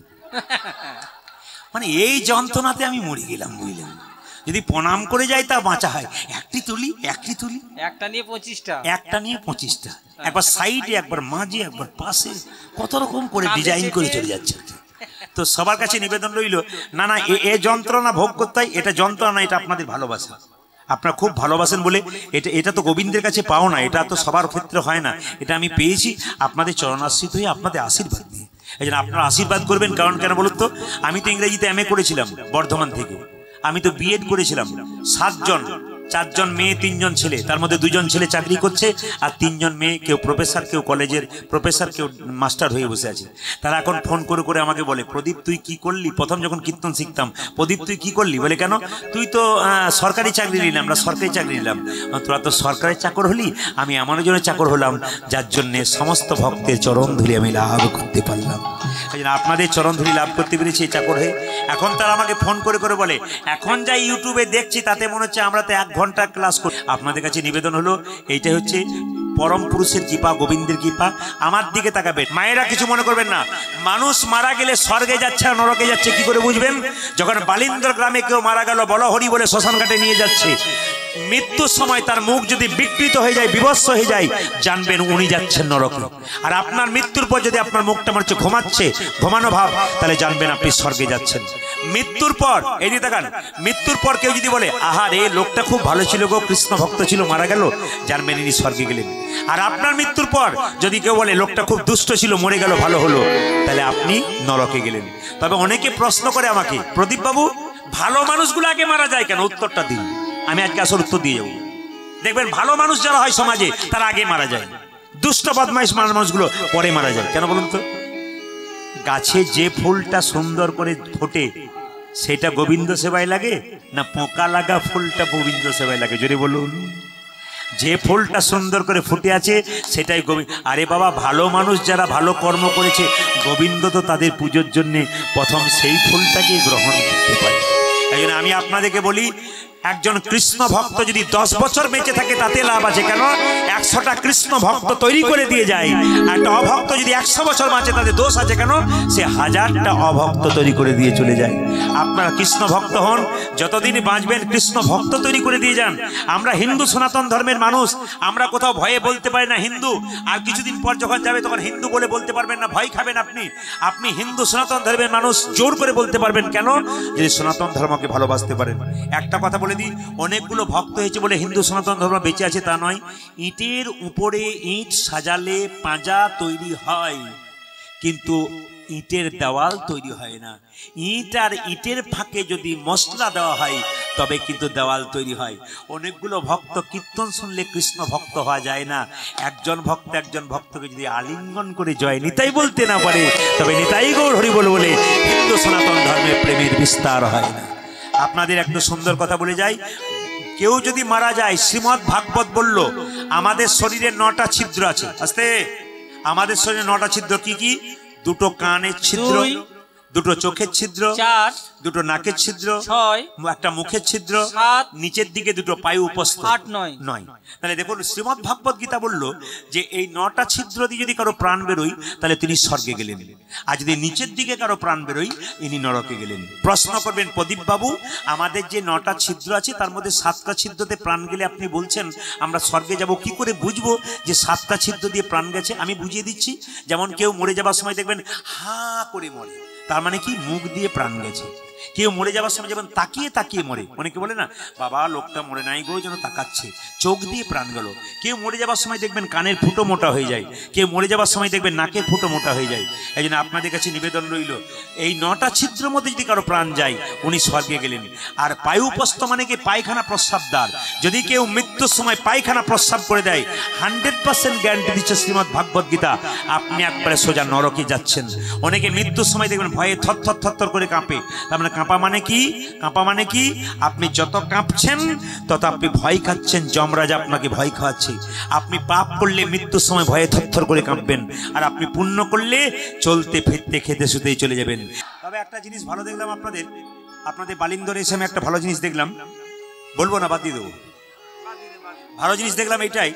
মানে এই যন্ত্রণাতে আমি মরে গেলাম, বুঝলেন। যদি প্রণাম করে যাই তা বাঁচা হয়, একটি তুলি একটি তুলি, একটা নিয়ে পঁচিশটা, একটা নিয়ে পঁচিশটা, একবার সাইডে, একবার মাঝে, একবার পাশে, কত রকম করে ডিজাইন করে চলে যাচ্ছে। তো সবার কাছে নিবেদন রইল, না না এ যন্ত্রণা ভোগ করতে হয়, এটা যন্ত্রণা, এটা আপনাদের ভালোবাসা। আপনারা খুব ভালোবাসেন বলে এটা এটা তো গোবিন্দের কাছে পাও না, এটা তো সবার ক্ষেত্রে হয় না। এটা আমি পেয়েছি আপনাদের চরণাশ্রিত হয়ে, আপনাদের আশীর্বাদ দিয়ে। এই জন্য আপনারা আশীর্বাদ করবেন। কারণ কেন বলুন তো, আমি তো ইংরেজিতে এম এ করেছিলাম বর্ধমান থেকে, আমি তো বিএড করেছিলাম। সাতজন, চারজন মেয়ে, তিনজন ছেলে, তার মধ্যে দুজন ছেলে চাকরি করছে আর তিনজন মেয়ে, কেউ প্রফেসর, কেউ কলেজের প্রফেসর, কেউ মাস্টার হয়ে বসে আছে। তারা এখন ফোন করে করে আমাকে বলে, প্রদীপ তুই কি করলি? প্রথম যখন কীর্তন শিখতাম, প্রদীপ তুই কি করলি? বলে কেন? তুই তো সরকারি চাকরি নিলাম, আমরা সরকারি চাকরি নিলাম। তোরা তো সরকারি চাকর হলি, আমি এমন জন্য চাকর হলাম যার জন্যে সমস্ত ভক্তের চরণ ধুলি আমি লাভ করতে পারলাম। আপনাদের চরণ ধুলি লাভ করতে পেরেছি এই চাকর হয়ে। এখন তারা আমাকে ফোন করে করে বলে, এখন যা ইউটিউবে দেখছি তাতে মনে হচ্ছে আমরা তো এক ঘন্টা ক্লাস করি। আপনাদের কাছে নিবেদন হলো, এইটাই হচ্ছে পরম পুরুষের কৃপা, গোবিন্দের কৃপা। আমার দিকে তাকাবে মায়েরা, কিছু মনে করবেন না। মানুষ মারা গেলে স্বর্গে যাচ্ছে আর নরকে যাচ্ছে কি করে বুঝবেন? যখন বালিন্দ্র গ্রামে কেউ মারা গেল, বলো হরি বলে শ্মশান ঘাটে নিয়ে যাচ্ছে, মৃত্যুর সময় তার মুখ যদি বিকৃত হয়ে যায়, বিভৎস হয়ে যায়, জানবেন উনি যাচ্ছেন নরকে। আর আপনার মৃত্যুর পর যদি আপনার মুখটা মনে হচ্ছে ঘুমাচ্ছে, ঘুমানো ভাব, তাহলে জানবেন আপনি স্বর্গে যাচ্ছেন। মৃত্যুর পর এই যে দেখান, মৃত্যুর পর কেউ যদি বলে, আহার এই লোকটা খুব ভালো ছিল গো, কৃষ্ণ ভক্ত ছিল, মারা গেল, জানবেন ইনি স্বর্গে গেলেন। আর আপনার মৃত্যুর পর যদি কেউ বলে লোকটা খুব দুষ্ট ছিল, মরে গেল, ভালো হলো, তাহলে আপনি নরকে গেলেন। তবে অনেকে প্রশ্ন করে আমাকে, প্রদীপ বাবু ভালো মানুষগুলো আগে মারা যায় কেন? উত্তরটা দিন, আমি আজকে আসল উত্তর দিয়ে যাবো। দেখবেন ভালো মানুষ যারা হয় সমাজে, তারা আগে মারা যায়, দুষ্ট বদমাইশ মানুষগুলো পরে মারা যায়। কেন বলুন তো? গাছে যে ফুলটা সুন্দর করে ফোটে সেটা গোবিন্দ সেবায় লাগে, না পোকা লাগা ফুলটা গোবিন্দ সেবায় লাগে? জোরে বলুন। যে ফুলটা সুন্দর করে ফুটে আছে সেটাই গোবিন্দ। আরে বাবা, ভালো মানুষ যারা ভালো কর্ম করেছে, গোবিন্দ তো তাদের পুজোর জন্যে প্রথম সেই ফুলটাকে গ্রহণ করতে পারে। এই জন্য আমি আপনাদেরকে বলি, একজন কৃষ্ণ ভক্ত যদি দশ বছর বেঁচে থাকে তাতে লাভ আছে। কেন? একশোটা কৃষ্ণ ভক্ত তৈরি করে দিয়ে যায়। একটা অভক্ত যদি একশো বছর বাঁচে তাতে দোষ আছে। কেন? সে হাজারটা অভক্ত তৈরি করে দিয়ে চলে যায়। আপনারা কৃষ্ণ ভক্ত হন, যতদিন বাঁচবেন কৃষ্ণ ভক্ত তৈরি করে দিয়ে যান। আমরা হিন্দু সনাতন ধর্মের মানুষ, আমরা কোথাও ভয়ে বলতে পারি না হিন্দু। আর কিছুদিন পর যখন যাবে তখন হিন্দু বলে বলতে পারবেন না, ভয় খাবেন আপনি। আপনি হিন্দু সনাতন ধর্মের মানুষ, জোর করে বলতে পারবেন। কেন? যদি সনাতন ধর্মকে ভালোবাসতে পারেন। একটা কথা বলে দিই, অনেকগুলো ভক্ত হয়েছে বলে হিন্দু সনাতন ধর্ম বেঁচে আছে তা নয়। ইটের উপরে ইট সাজালে পাঁজা তৈরি হয়, কিন্তু ইটের দেওয়াল তৈরি হয় না। ইট আর ইটের ফাঁকে যদি মশলা দেওয়া হয় তবে কিন্তু দেওয়াল তৈরি হয়। অনেকগুলো ভক্ত কীর্তন শুনলে কৃষ্ণ ভক্ত হওয়া যায় না। একজন ভক্ত একজন ভক্তকে যদি আলিঙ্গন করে জয় নিতাই বলতে না পারে, তবে নিতাই গৌর হরি বল বলে হিন্দু সনাতন ধর্মের প্রেমের বিস্তার হয় না। আপনাদের একটু সুন্দর কথা বলে যাই, কেউ যদি মারা যায়, শ্রীমদ্ ভাগবত বলল আমাদের শরীরে নটা ছিদ্র আছে। আস্তে, আমাদের শরীরে নটা ছিদ্র কি কি? দুটো কানের ছিদ্র, দুটো চোখের ছিদ্র, চার দুটো নাকের ছিদ্র, ছয় একটা মুখের ছিদ্র, সাত নিচের দিকে দুটো পায়ু উপস্থ, আট নয় নয়। তাহলে দেখুন শ্রীমদ্ ভাগবত গীতা বলল যে এই নটা ছিদ্র দিয়ে যদি কারো প্রাণ বেরোয় তাহলে তিনি স্বর্গে গেলেন, আর যদি নিচের দিকে কারো প্রাণ বেরোয় ইনি নরকে গেলেন। প্রশ্ন করবেন, প্রদীপ বাবু আমাদের যে নটা ছিদ্র আছে তার মধ্যে সাতটা ছিদ্রতে প্রাণ গেলে আপনি বলছেন আমরা স্বর্গে যাব, কি করে বুঝবো যে সাতটা ছিদ্র দিয়ে প্রাণ গেছে? আমি বুঝিয়ে দিচ্ছি। যেমন কেউ মরে যাবার সময় দেখবেন হা করে মরে, তার মানে কি মুখ দিয়ে প্রাণ গেছে। কেউ মরে যাবার সময় যেমন তাকিয়ে তাকিয়ে মরে, অনেকে বলে না বাবা লোকটা মরে নাই গো, যেন তাকাচ্ছে, চোখ দিয়ে প্রাণ গেল। কেউ মরে যাবার সময় দেখবেন কানের ফুটো মোটা হয়ে যায়, কেউ মরে যাবার সময় দেখবেন নাকের ফুটো মোটা হয়ে যায়। এই জন্য আপনাদের কাছে নিবেদন রইল, এই নটা ছিদ্রের মধ্যে যদি কারো প্রাণ যায় উনি স্বর্গে গেলেন। আর পায়ুপস্থ মানে কি? পায়খানা প্রস্রাবদ্বার। যদি কেউ মৃত্যুর সময় পায়খানা প্রস্রাব করে দেয়, হান্ড্রেড পার্সেন্ট গ্যারান্টি দিচ্ছে শ্রীমদ্ ভাগবত গীতা, আপনি একবারে সোজা নরকে যাচ্ছেন। অনেকে মৃত্যুর সময় দেখবেন ভয়ে থর থর থর থর করে কাঁপে। তার মানে কাঁপা মানে কি? কাঁপা মানে কি? আপনি যত কাঁপছেন তত আপনি ভয় খাচ্ছেন, যমরাজ আপনাকে ভয় খাওয়াচ্ছে। আপনি পাপ করলে মৃত্যুর সময় ভয়ে থরথর করে কাঁপবেন, আর আপনি পুণ্য করলে চলতে ফিরতে খেতে শুতেই চলে যাবেন। তবে একটা জিনিস ভালো দেখলাম আপনাদের, আপনাদের বালিন্দরে এসে আমি একটা ভালো জিনিস দেখলাম, বলবো না বাদ দিয়ে দেবো। ভালো জিনিস দেখলাম এইটাই,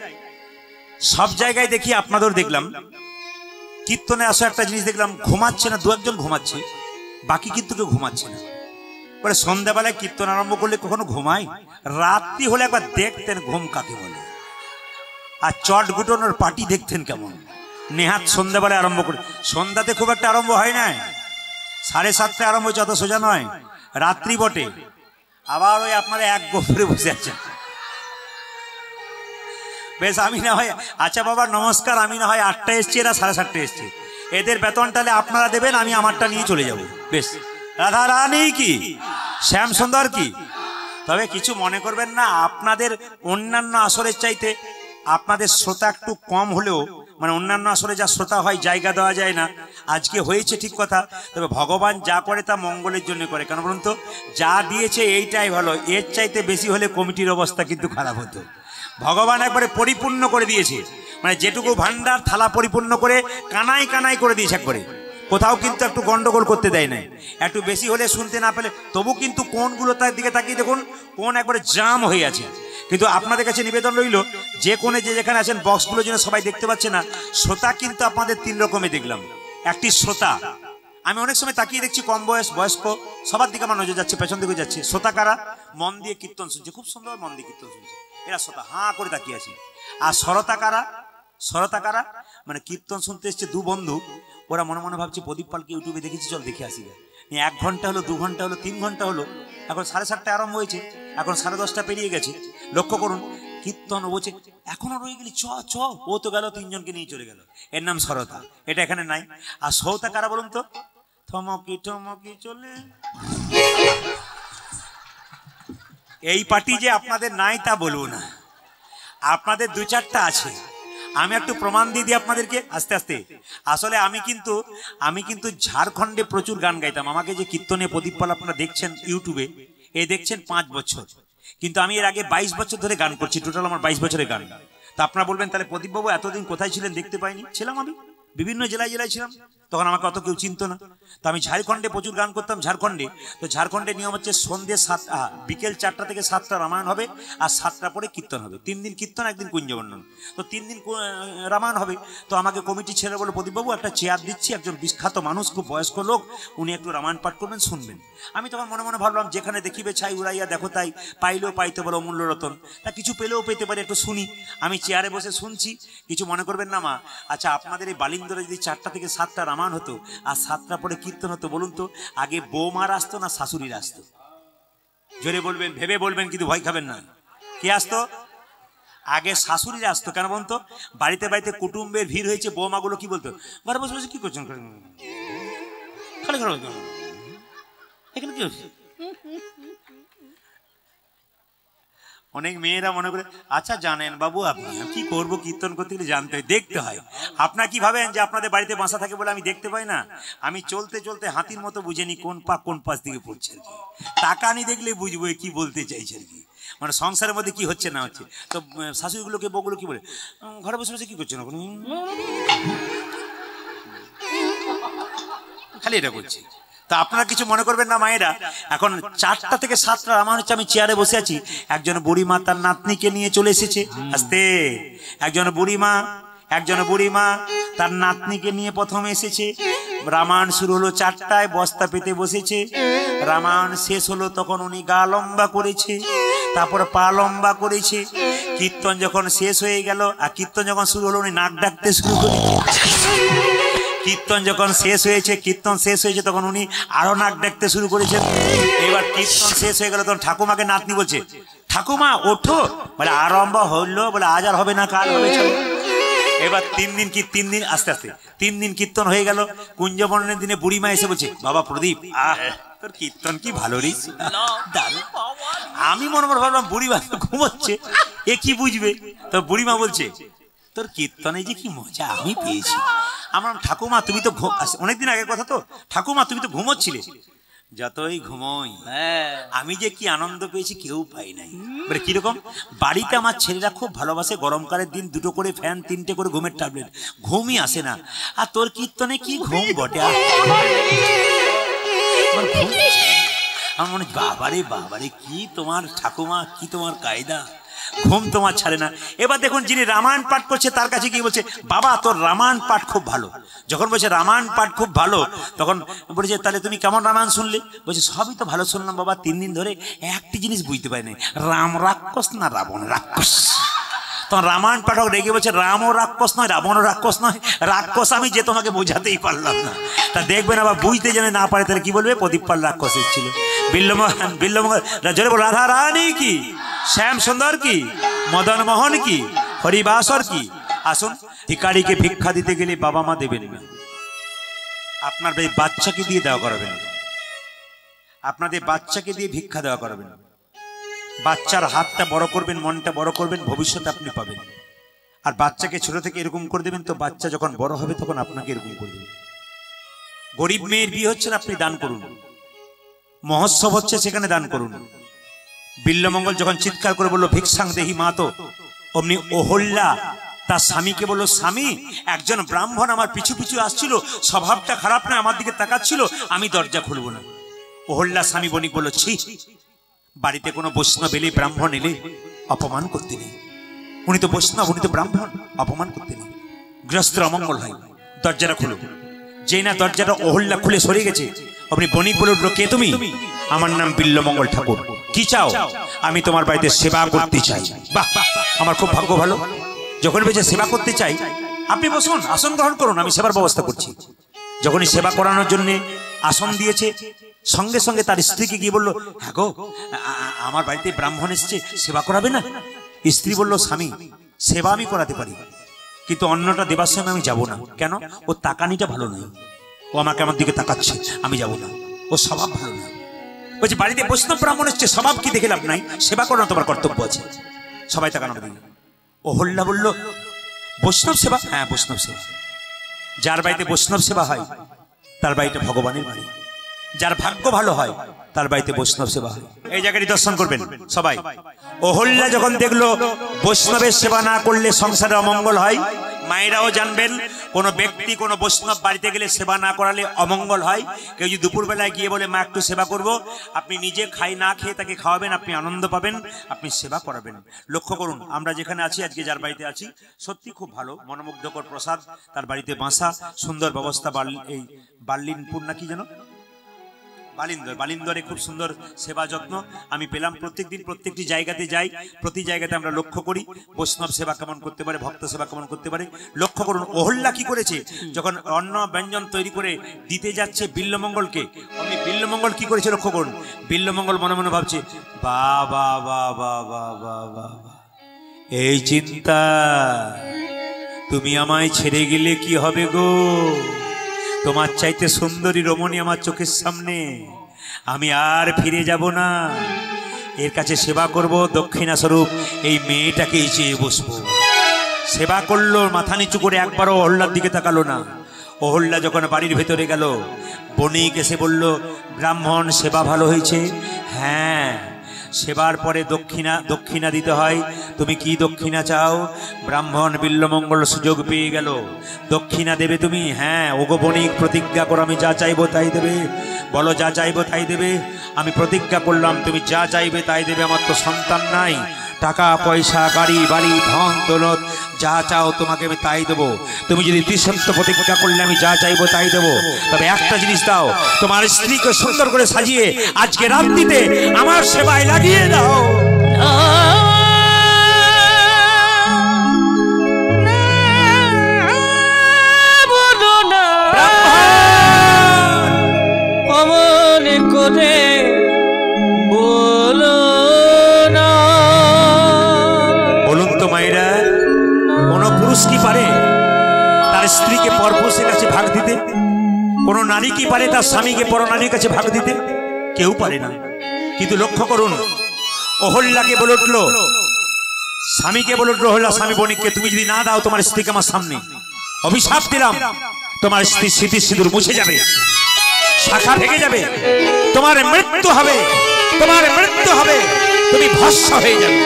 সব জায়গায় দেখি আপনাদের দেখলাম কীর্তনে আসা একটা জিনিস দেখলাম, ঘুমাচ্ছে না, দু একজন ঘুমাচ্ছে, বাকি কিন্তু কেউ ঘুমাচ্ছে না। পরে সন্ধ্যাবেলায় কীর্তন আরম্ভ করলে কখনো ঘুমায়? রাত্রি হলে একবার দেখতেন ঘুম কাকে বলে। আর চট গুটনোর পার্টি দেখতেন কেমন, নেহাত সন্ধ্যাবেলায় আরম্ভ করে। সন্ধ্যাতে খুব একটা আরম্ভ হয় না, সাড়ে সাতটায় আরম্ভ হচ্ছে, অত সোজা নয়, রাত্রি বটে। আবার ওই আপনারা এক গোপরে বসে আছেন। বেশ, আমি না হয় আচ্ছা বাবা নমস্কার, আমি না হয় আটটা এসছি, এরা সাড়ে সাতটা এসছে, এদের বেতন তাহলে আপনারা দেবেন, আমি আমারটা নিয়ে চলে যাব। বেশ, রাধা রানী কি, শ্যাম সুন্দর কি। তবে কিছু মনে করবেন না, আপনাদের অন্যান্য আসরের চাইতে আপনাদের শ্রোতা একটু কম হলেও, মানে অন্যান্য আসরে যা শ্রোতা হয় জায়গা দেওয়া যায় না, আজকে হয়েছে ঠিক কথা। তবে ভগবান যা করে তা মঙ্গলের জন্য করে। কেন বলুন তো? যা দিয়েছে এইটাই ভালো, এর চাইতে বেশি হলে কমিটির অবস্থা কিন্তু খারাপ হতো। ভগবান একবারে পরিপূর্ণ করে দিয়েছে, মানে যেটুকু ভান্ডার থালা পরিপূর্ণ করে কানাই কানাই করে দিয়েছে একবারে, কোথাও কিন্তু একটু গন্ডগোল করতে দেয় না। একটু বেশি হলে শুনতে না পেলে তবু কিন্তু কোনগুলো তার দিকে তাকিয়ে দেখুন, কোন একবারে জাম হয়ে আছে। কিন্তু আপনাদের কাছে নিবেদন রইল, যে কোণে যে যেখানে আছেন বক্সগুলো যেন সবাই দেখতে পাচ্ছে না। শ্রোতা কিন্তু আপনাদের তিন রকমের দেখলাম। একটি শ্রোতা, আমি অনেক সময় তাকিয়ে দেখছি কম বয়স, বয়স্ক, সবার দিকে আমার নজর যাচ্ছে, পেছন দিকে যাচ্ছে। শ্রোতা কারা? মন দিয়ে কীর্তন শুনছে, খুব সুন্দর মন দিয়ে কীর্তন শুনছে, এরা শ্রোতা, হাঁ করে তাকিয়ে আছে। আর শ্রোতা কারা? শ্রোতা কারা মানে কীর্তন শুনতে এসছে দু বন্ধু, ওরা মনে মনে ভাবছে প্রদীপ পালকে ইউটিউবে দেখেছি, চল দেখে আসি। এক ঘন্টা হলো, দু ঘন্টা হলো, তিন ঘন্টা হলো, এখন সাড়ে সাতটা আরম্ভ হয়েছে, এখন সাড়ে দশটা পেরিয়ে গেছে। লক্ষ্য করুন, কীর্তন বলছে এখনো রয়ে গেলি, চ চ, ও তো গেল, তিনজনকে নিয়ে চলে গেল। এর নাম শ্রোতা, এটা এখানে নাই। আর শ্রোতা কারা বলুন তো? থমকি থমকি চলে। এই পার্টি যে আপনাদের নাই তা বলবো না, আপনাদের দু চারটা আছে। আমি একটু প্রমাণ দিয়ে দিই আপনাদেরকে আস্তে আস্তে। আসলে আমি কিন্তু আমি কিন্তু ঝাড়খণ্ডে প্রচুর গান গাইতাম। আমাকে যে কীর্তনে প্রদীপ পাল আপনারা দেখছেন ইউটিউবে, এ দেখছেন পাঁচ বছর। কিন্তু আমি এর আগে বাইশ বছর ধরে গান করছি, টোটাল আমার বাইশ বছরের গান। তা আপনারা বলবেন তাহলে প্রদীপবাবু এতদিন কোথায় ছিলেন, দেখতে পাইনি। ছিলাম আমি বিভিন্ন জেলায় জেলায় ছিলাম, তখন আমাকে অত কেউ চিনত না। তো আমি ঝাড়খণ্ডে প্রচুর গান করতাম, ঝাড়খণ্ডে। তো ঝাড়খণ্ডের নিয়ম হচ্ছে সন্ধ্যে সাত বিকেল চারটা থেকে সাতটা রামায়ণ হবে, আর সাতটা পরে কীর্তন হবে। তিন দিন কীর্তন, একদিন কুঞ্জবর্ণন, তো তিন দিন রামায়ণ হবে। তো আমাকে কমিটি ছেড়ে বলে, প্রদীপবাবু একটা চেয়ার দিচ্ছি, একজন বিখ্যাত মানুষ, খুব বয়স্ক লোক, উনি একটু রামায়ণ পাঠ করবেন, শুনবেন। আমি তখন মনে মনে ভাবলাম, যেখানে দেখিবে ছাই উড়াইয়া দেখো তাই, পাইলেও পাইতে বলো অমূল্য রতন, তা কিছু পেলেও পেতে পারে, একটু শুনি। আমি চেয়ারে বসে শুনছি, কিছু মনে করবেন না মা। আচ্ছা, আপনাদের এই বালিন্দরে যদি চারটা থেকে সাতটা রামায়ণ হতো আর সাতটা পরে কীর্তন হতো, বলুন তো আগে বৌমার আসতো না শাশুড়ির আসতো? জোরে বলবেন, ভেবে বলবেন, কিন্তু ভয় খাবেন না। কে আসতো? আগে শাশুড়ির আসতো। কেন বলতো? বাড়িতে বাড়িতে কুটুম্বের ভিড় হয়েছে, বৌমাগুলো কি বলতো, ঘরে বসে বসে কি করছেন, খালি ঘরে এখানে কি হচ্ছে? অনেক মেয়েরা মনে করে, আচ্ছা জানেন বাবু আপনি, কি করবো, কীর্তন করতে গেলে জানতে হয়, দেখতে হয়। আপনারা কি ভাবেন যে আপনাদের বাড়িতে বাসা থাকে বলে আমি দেখতে পাই না? আমি চলতে চলতে হাতির মতো বুঝে নি কোন পা কোন পাশ দিকে পড়ছে আর কি। টাকা নি দেখলে বুঝবো কি বলতে চাইছে আর কি, মানে সংসারের মধ্যে কি হচ্ছে না হচ্ছে। তো শাশুড়িগুলোকে বউগুলো কি বলে, ঘরে বসে বসে কি করছে না, খালি এটা করছে। তা আপনারা কিছু মনে করবেন না মায়েরা। এখন চারটা থেকে সাতটা রামায়ণ হচ্ছে, আমি চেয়ারে বসে আছি, একজন বুড়ি মা তার নাতনিকে নিয়ে চলে এসেছে। আস্তে, একজন বুড়ি মা একজন বুড়ি মা তার নাতনিকে নিয়ে প্রথমে এসেছে। রামায়ণ শুরু হলো চারটায়, বস্তা পেতে বসেছে। রামায়ণ শেষ হলো তখন উনি গা লম্বা করেছে, তারপর পা লম্বা করেছে। কীর্তন যখন শেষ হয়ে গেল, আর কীর্তন যখন শুরু হলো, উনি নাক ডাকতে শুরু করেছে। কীর্তন যখন শেষ হয়েছে কীর্তন শেষ হয়েছে তখন উনি আরো নাক ডাকতে শুরু করেছেন। এবার কীর্তন শেষ হয়ে গেল, তখন ঠাকুমাকে নাতনি বলছে, ঠাকুমা ওঠো। বলে আরম্ভ হইলো, বলে আজ আর হবে না, কাল হবে, চলো। এবার তিন দিন কি তিন দিন আস্তে আস্তে তিন দিন কীর্তন হয়ে গেল। কুঞ্জবর্ণনের দিনে বুড়িমা এসে বলছে, বাবা প্রদীপ, আহ তোর কীর্তন কি ভালো রে। আমি মনে মনে ভাবলাম বুড়িমা ঘুমোচ্ছে, এ কি বুঝবে। তো বুড়িমা বলছে, তোর কীর্তনে যে কি মজা আমি পেয়েছি। আমার ঠাকুমা তুমি তো অনেকদিন আগের কথা, তো ঠাকুমা তুমি তো ঘুমোচ্ছিলে। যতই ঘুমোই আমি যে কি আনন্দ পেয়েছি কেউ পাই নাই। বলে কিরকম? বাড়িতে আমার ছেলেরা খুব ভালোবাসে, গরমকালের দিন দুটো করে ফ্যান, তিনটে করে ঘুমের ট্যাবলেট, ঘুমই আসে না। আর তোর কীর্তনে কি ঘুম বটে। আমার মনে বাবারে বাবারে, কি তোমার ঠাকুমা, কি তোমার কায়দা, ঘুম তোমার ছাড়ে না। এবার দেখুন, যিনি রামায়ণ পাঠ করছে তার কাছে কি বলছে, বাবা তোর রামায়ণ পাঠ খুব ভালো। যখন বলছে রামায়ণ পাঠ খুব ভালো, তখন বলছে তাহলে তুমি কেমন রামায়ণ শুনলে? বলছে সবই তো ভালো শুনলাম বাবা, তিন দিন ধরে একটি জিনিস বুঝতে পারি না, রাম রাক্ষস না রাবণ রাক্ষস। তখন রামায়ণ পাঠক রেগে বলছে, রামও রাক্ষস নয়, রাবণও রাক্ষস নয়, রাক্ষস আমি যে তোমাকে বোঝাতেই পারলাম না। তা দেখবেন আবার বুঝতে জানে না পারে, তাহলে কি বলবে, প্রদীপ পাল রাক্ষস এসেছিল। বিল্লমোহন বিল্লমোহন জোরে বল, রাধা রানী কি, শ্যাম সুন্দর কি, মদন মোহন কি, হরিবাসর কি। আসুন, ভিখারিকে ভিক্ষা দিতে গেলে বাবা মা দেবেন না, আপনার বাচ্চাকে দিয়ে দেওয়া করাবেন। আপনাদের বাচ্চাকে দিয়ে ভিক্ষা দেওয়া করাবেন। বাচ্চার হাতটা বড় করবেন, মনটা বড় করবেন, ভবিষ্যতে আপনি পাবেন। আর বাচ্চাকে ছোট থেকে এরকম করে দেবেন, তো বাচ্চা যখন বড় হবে তখন আপনাকে এরকম করে দেবেন। গরিব মেয়ের বিয়ে হচ্ছে, আপনি দান করুন। মহোৎসব হচ্ছে, সেখানে দান করুন। বিল্লমঙ্গল যখন চিৎকার করে বললো ভিক্ষাং দেহি মাতো, অমনি অহল্যা তার স্বামীকে বললো, স্বামী এজন ব্রাহ্মণ আমার পিছু পিছু আসছিল, স্বভাবটা খারাপ না, আমার দিকে তাকাচ্ছিল, আমি দরজা খুলবো না। অহল্যা স্বামী বণিক বললো, ছি, বাড়িতে কোনো বৈষ্ণব এলে, ব্রাহ্মণ এলে অপমান করতে নেই। উনি তো বৈষ্ণব, উনি তো ব্রাহ্মণ, অপমান করতে নেই, গৃহস্থের অমঙ্গল হয়, দরজাটা খুলো। যেই না দরজাটা অহল্যা খুলে সরে গেছে, আপনি বণিক বলে উঠলো, কে তুমি? আমার নাম বিল্লমঙ্গল ঠাকুর। কি চাও? আমি তোমার বাড়িতে সেবা করতে চাই। বাহ, আমার খুব ভাগ্য ভালো, যখন বেঁচে সেবা করতে চাই, আপনি বসুন, আসন গ্রহণ করুন, আমি সেবার ব্যবস্থা করছি। যখনই সেবা করানোর জন্য আসন দিয়েছে, সঙ্গে সঙ্গে তার স্ত্রীকে গিয়ে বললো, হ্যাঁ গো, আমার বাড়িতে ব্রাহ্মণ এসছে, সেবা করাবে না? স্ত্রী বলল, স্বামী সেবা আমি করাতে পারি, কিন্তু অন্নটা দেবার সময় আমি যাব না। কেন? ও তাকানিটা ভালো নয়, ও আমাকে আমার দিকে তাকাচ্ছে, আমি যাব না, ও স্বভাব ভালো না। বলছে বাড়িতে বৈষ্ণব ব্রাহ্মণ এসছে, স্বভাব কি দেখে লাভ নাই, সেবা করানো তোমার কর্তব্য আছে। সবাই তাকানো দিল। অহল্যা বলল, বৈষ্ণব সেবা? হ্যাঁ বৈষ্ণব সেবা। যার বাড়িতে বৈষ্ণব সেবা হয় তার বাড়িটা ভগবানের বাড়ি। যার ভাগ্য ভালো হয় তার বাড়িতে বৈষ্ণব সেবা হয়। এই জায়গাটি দর্শন করবেন সবাই। অহল্যা যখন দেখলো বৈষ্ণবের সেবা না করলে সংসারে অমঙ্গল হয়, মায়েরাও জানবেন কোন ব্যক্তি কোন বৈষ্ণব বাড়িতে গেলে সেবা না করালে অমঙ্গল হয়। কেউ যদি দুপুরবেলায় গিয়ে বলে মা একটু সেবা করব, আপনি নিজে খাই না খেয়ে তাকে খাওয়াবেন, আপনি আনন্দ পাবেন, আপনি সেবা করাবেন। লক্ষ্য করুন আমরা যেখানে আছি আজকে যার বাড়িতে আছি সত্যি খুব ভালো মনোমুগ্ধকর প্রসাদ, তার বাড়িতে বাসা, সুন্দর ব্যবস্থা, এই বার্লিনপুর না কি যেন বালিন্দর, বালিন্দরে খুব সুন্দর সেবা যত্ন আমি পেলাম। প্রত্যেকদিন প্রত্যেকটি জায়গাতে যাই, প্রতি জায়গাতে আমরা লক্ষ্য করি বৈষ্ণব সেবা কেমন করতে পারে, ভক্ত সেবা কেমন করতে পারে। লক্ষ্য করুন অহল্যা কি করেছে, যখন অন্ন ব্যঞ্জন তৈরি করে দিতে যাচ্ছে বিল্লমঙ্গলকে, অমনি বিল্লমঙ্গল কি করেছে লক্ষ্য করুন। বিল্লমঙ্গল মনে মনে ভাবছে বা বা বা বা বা বা বা এই চিন্তা, তুমি আমায় ছেড়ে গেলে কি হবে গো, তোমার চাইতে সুন্দরী রমণী আমার চোখের সামনে, আমি আর ফিরে যাব না, এর কাছে সেবা করব দক্ষিণা স্বরূপ এই মেয়েটাকে চেয়ে বসবো। সেবা করলো মাথা নিচু করে, একবারও অহল্যার দিকে তাকালো না। অহল্যা যখন বাড়ির ভেতরে গেল বণিক এসে বলল ব্রাহ্মণ সেবা ভালো হয়েছে। হ্যাঁ, সেবার পরে দক্ষিণা দক্ষিণা দিতে হয়, তুমি কি দক্ষিণা চাও? ব্রাহ্মণ বিল্লমঙ্গল সুযোগ পেয়ে গেল, দক্ষিণা দেবে তুমি? হ্যাঁ। ওগো বণিক প্রতিজ্ঞা করো আমি যা চাইবো তাই দেবে। বলো যা চাইবো তাই দেবে। আমি প্রতিজ্ঞা করলাম তুমি যা চাইবে তাই দেবে। আমার তো সন্তান নাই, টাকা পয়সা গাড়ি বাড়ি ধন দৌলত যা চাও তোমাকে আমি তাই দেবো। তুমি যদি ত্রিসত্য প্রতিজ্ঞা করলে আমি যা চাইবো তাই দেবো। তবে একটা জিনিস দাও, তোমার স্ত্রীকে সুন্দর করে সাজিয়ে আজকে রাত্রিতে আমার সেবায় লাগিয়ে দাও। বলুন তো মায়েরা, কোন পুরুষ কি পারে তার স্ত্রীকে পরপুরুষের কাছে ভাগ দিতে? কোন নারী কি পারে তার স্বামীকে পর নারীর কাছে ভাগ দিতে? কেউ পারে না। কিন্তু লক্ষ্য করুন অহল্যাকে বলে উঠল, স্বামীকে বলে উঠল অহল্যা স্বামী বণিককে, তুমি যদি না দাও তোমার স্ত্রীকে আমার সামনে, অভিশাপ দিলাম তোমার স্ত্রীর স্মৃতি সিঁদুর মুছে যাবে, শাখা ভেঙে যাবে, তোমার মৃত্যু হবে, তোমার মৃত্যু হবে, তুমি ভস্ম হয়ে যাবে।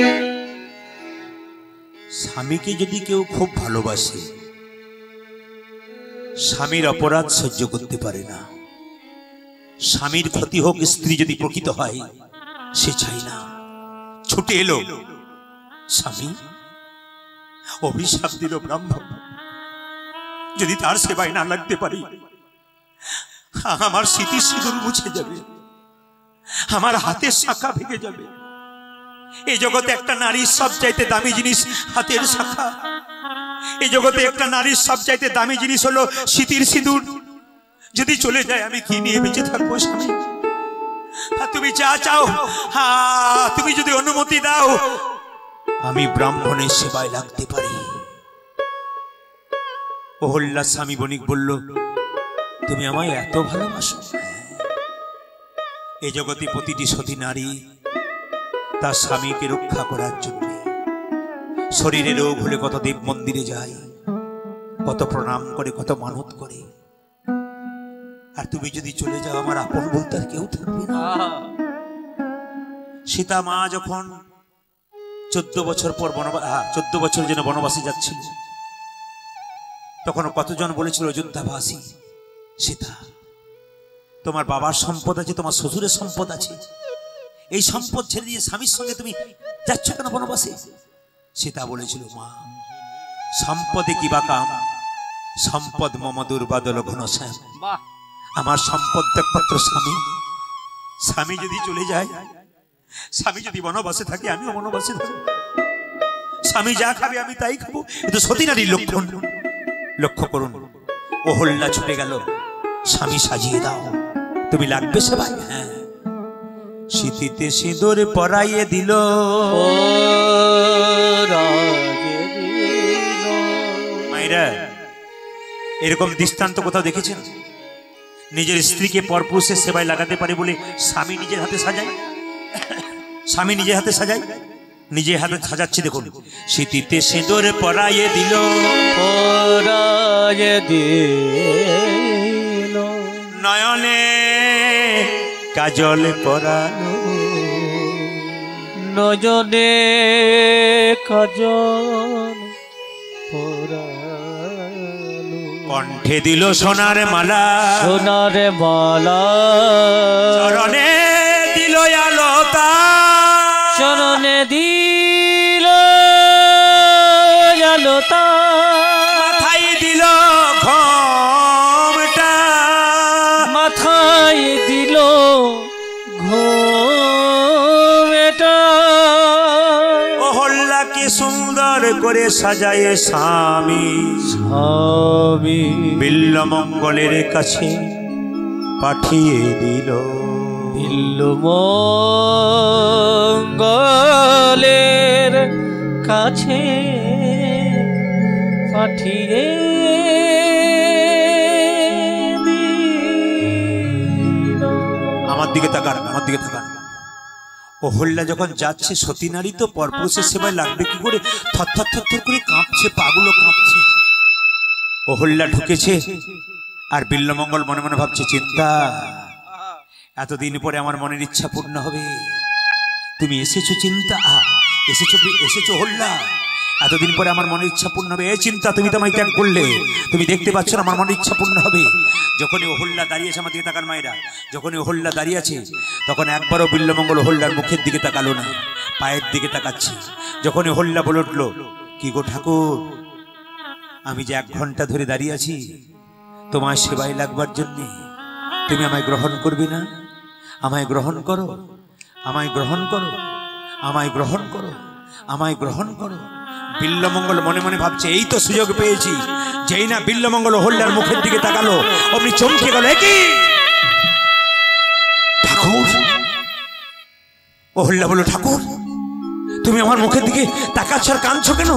স্বামীকে যদি কেউ খুব ভালোবাসে, স্বামীর অপরাধ সহ্য করতে পারে না। স্বামীর ক্ষতি হোক, স্ত্রী যদি প্রকৃত হয় সে চাই না। ছুটে এলো স্বামী, অভিশাপ দিল ব্রাহ্মণ, যদি তার সেবায় না লাগতে পারি আমার স্মৃতি সিঁদুর মুছে যাবে, আমার হাতের শাখা ভেঙে যাবে। এই জগতে একটা নারীর সব চাইতে দামি জিনিস হাতের শাখা। এই জগতে একটা নারীর সব চাইতে দামি জিনিস হলো স্মৃতির সিঁদুর। যদি চলে যায় আমি কি নিয়ে বেঁচে থাকবো স্বামী? তুমি যা চাও, হ্যাঁ তুমি যদি অনুমতি দাও আমি ব্রাহ্মণের সেবায় লাগতে পারি। অহল্যা স্বামী বণিক বলল, তুমি আমায় এত ভালোবাসো? এই জগতে প্রতিটি সতী নারী তার স্বামীকে রক্ষা করার জন্য শরীরে রোগ হলে কত দেব মন্দিরে যায়, কত প্রণাম করে, কত মানত করে। আর তুমি যদি চলে যাও আমার আপন বলতে আর কেউ থাকবে না। সীতা মা যখন চোদ্দ বছর পর বনবাস চোদ্দ বছর যেন বনবাসে যাচ্ছিল, তখন কতজন বলেছিল অযোধ্যাবাসী, সীতা তোমার বাবার সম্পদ আছে, তোমার শ্বশুরের সম্পদ আছে, এই সম্পদ ছেড়ে দিয়ে স্বামীর সঙ্গে তুমি যাচ্ছ কেন বনবাসে? সীতা বলেছিল, মা সম্পদে কিবা কাম, সম্পদ মম দুর্বাদল ঘনশ্যাম। আমার সম্পদ একমাত্র স্বামী। স্বামী যদি চলে যায়, স্বামী যদি বনবাসে থাকে আমিও বনবাসে থাকি, স্বামী যা খাবে আমি তাই খাবো। কিন্তু সতী নারীর লক্ষণ। লক্ষ্য করুন অহল্যা ছুটে গেল, স্বামী সাজিয়ে দাও, তুমি লাগবে সবাই। হ্যাঁ, শীতিতে সিঁদুর পরাইয়ে দিল, মায়েরা এরকম দৃষ্টান্ত কোথাও দেখেছেন? নিজের স্ত্রীকে পরপুরুষের সেবায় লাগাতে পারে বলে স্বামী নিজের হাতে সাজায়, স্বামী নিজের হাতে সাজায়, নিজে হাতে সাজাচ্ছে। দেখুন, শীতিতে সিঁদুর পরাইয়ে দিল, পরাইয়ে দিল, নয়নে কাজল পরানো,
নয়নে কাজল পরানো,
কণ্ঠে দিল সোনার মালা,
সোনার মালা,
চরণে দিল আলতা,
চরণে দিল আলতা,
মাথায় দিল ঘোমটা,
মাথায় দিল ঘোমটা।
অহল্যা কি সুন্দর করে সাজায় স্বামী,
স্বামী
বিল্বমঙ্গলের কাছে পাঠিয়ে দিল,
বিল্বমঙ্গলের কাছে পাঠিয়ে দিল।
আমার দিকে তাকান, আমার দিকে তাকান। অহল্যা যখন যাচ্ছে, সতী নারী তো পরপুরুষের সেবায় লাগবে কি করে, থরথর থরথর করে কাঁপছে, পাগুলো কাঁপছে। অহল্যা ঢুকেছে, আর বিল্বমঙ্গল মনে মনে ভাবছে, চিন্তা, এতদিন পরে আমার মনের ইচ্ছা পূর্ণ হবে। তুমি এসেছো চিন্তা, এসেছো এসেছো অহল্যা, এতদিন পরে আমার মনের ইচ্ছা পূর্ণ হবে। এই চিন্তা, তুমি তো আমায় ত্যাগ করলে, তুমি দেখতে পাচ্ছ না আমার মনের ইচ্ছা পূর্ণ হবে। যখনই অহল্যা দাঁড়িয়েছে, আমার দিকে তাকান মায়েরা, যখনই অহল্যা দাঁড়িয়ে আছে, তখন একবারও বিল্বমঙ্গল অহল্যার মুখের দিকে তাকালো না, পায়ের দিকে তাকাচ্ছে। যখনই অহল্যা বলে উঠলো, কি গো ঠাকুর, আমি যে এক ঘন্টা ধরে দাঁড়িয়ে আছি তোমার সেবায় লাগবার জন্যে, তুমি আমায় গ্রহণ করবে না? আমায় গ্রহণ করো, আমায় গ্রহণ করো, আমায় গ্রহণ করো, আমায় গ্রহণ করো। বিল্বমঙ্গল মনে মনে ভাবছে, এই তো সুযোগ পেয়েছি। যেই না বিল্বমঙ্গল অহল্যার মুখের দিকে তাকালো, অমনি চমকে গেল, কি ঠাকুর? অহল্যা বলল, ঠাকুর তুমি আমার মুখের দিকে তাকাচ্ছ আর কাঁদছো কেন?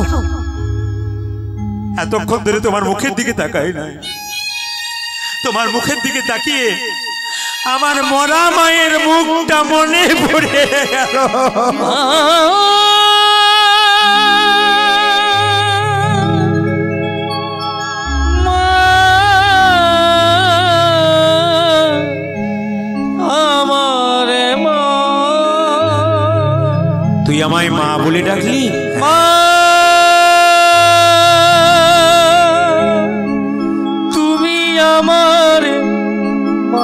এতক্ষণ ধরে তোমার মুখের দিকে তাকাই নাই, তোমার মুখের দিকে তাকিয়ে আমার মরা মায়ের মুখটা মনে পড়ে গেল। তুই আমায় মা বলে ডাকলি?
মা, তুমি আমার মা।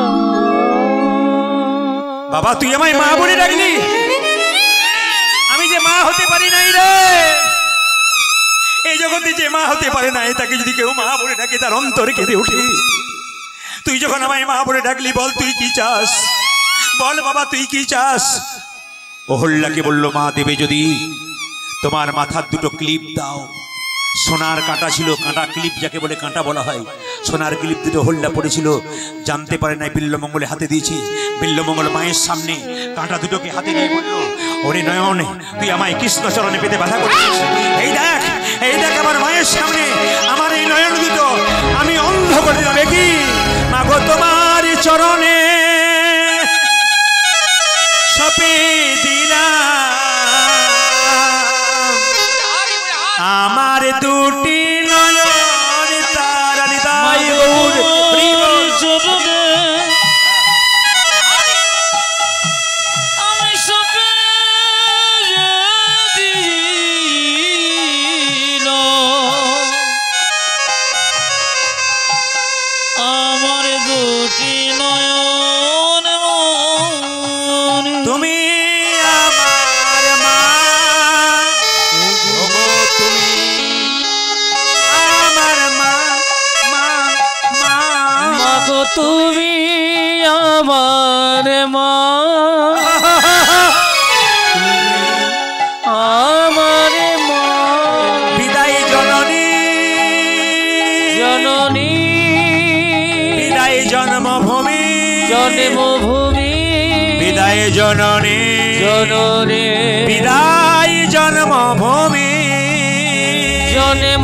বাবা তুই আমায় মা বলে ডাকলি? আমি যে মা হতে পারি নাই রে, এই জগতে যে মা হতে পারে নাই, তাকে যদি কেউ মা বলে ডাকে তার অন্তরে কেঁদে ওঠে। তুই যখন আমায় মা বলে ডাকলি, বল তুই কি চাস, বল বাবা তুই কি চাস? অহল্যাকে বলল, মা দেবে যদি তোমার মাথার দুটো ক্লিপ দাও। সোনার কাঁটা ছিল, কাঁটা ক্লিপ যাকে বলে কাঁটা বলা হয়, সোনার ক্লিপ দুটো অহল্যা পড়েছিল, জানতে পারে নাই বিল্বমঙ্গলে হাতে দিয়েছি। বিল্বমঙ্গল মায়ের সামনে কাঁটা দুটোকে হাতে নিয়ে বলল, ওরে নয়ন, তুই আমায় কৃষ্ণচরণে পেতে বাধা করেছিস, এই দেখ, এই দেখ আমার মায়ের সামনে আমার এই নয়ন দুটো আমি অন্ধ করে দেবে কি? মাগো তোমার চরণে সপে দিলাম আমার দুটি নয়ন তারানি
মায়ের চরণে আমি সপে দিলাম আমার দুটি নয়ন।
তুমি আমার মা, তুমি আমার মা, মা মা
মাগো তুমি আমার মা, আমার মা।
বিদায় জননী,
জননী
বিদায় জন্মভূমি,
জন্মভূমি,
বিদায় জননী,
জননী
বিদায় জন্মভূমি,
জন্ম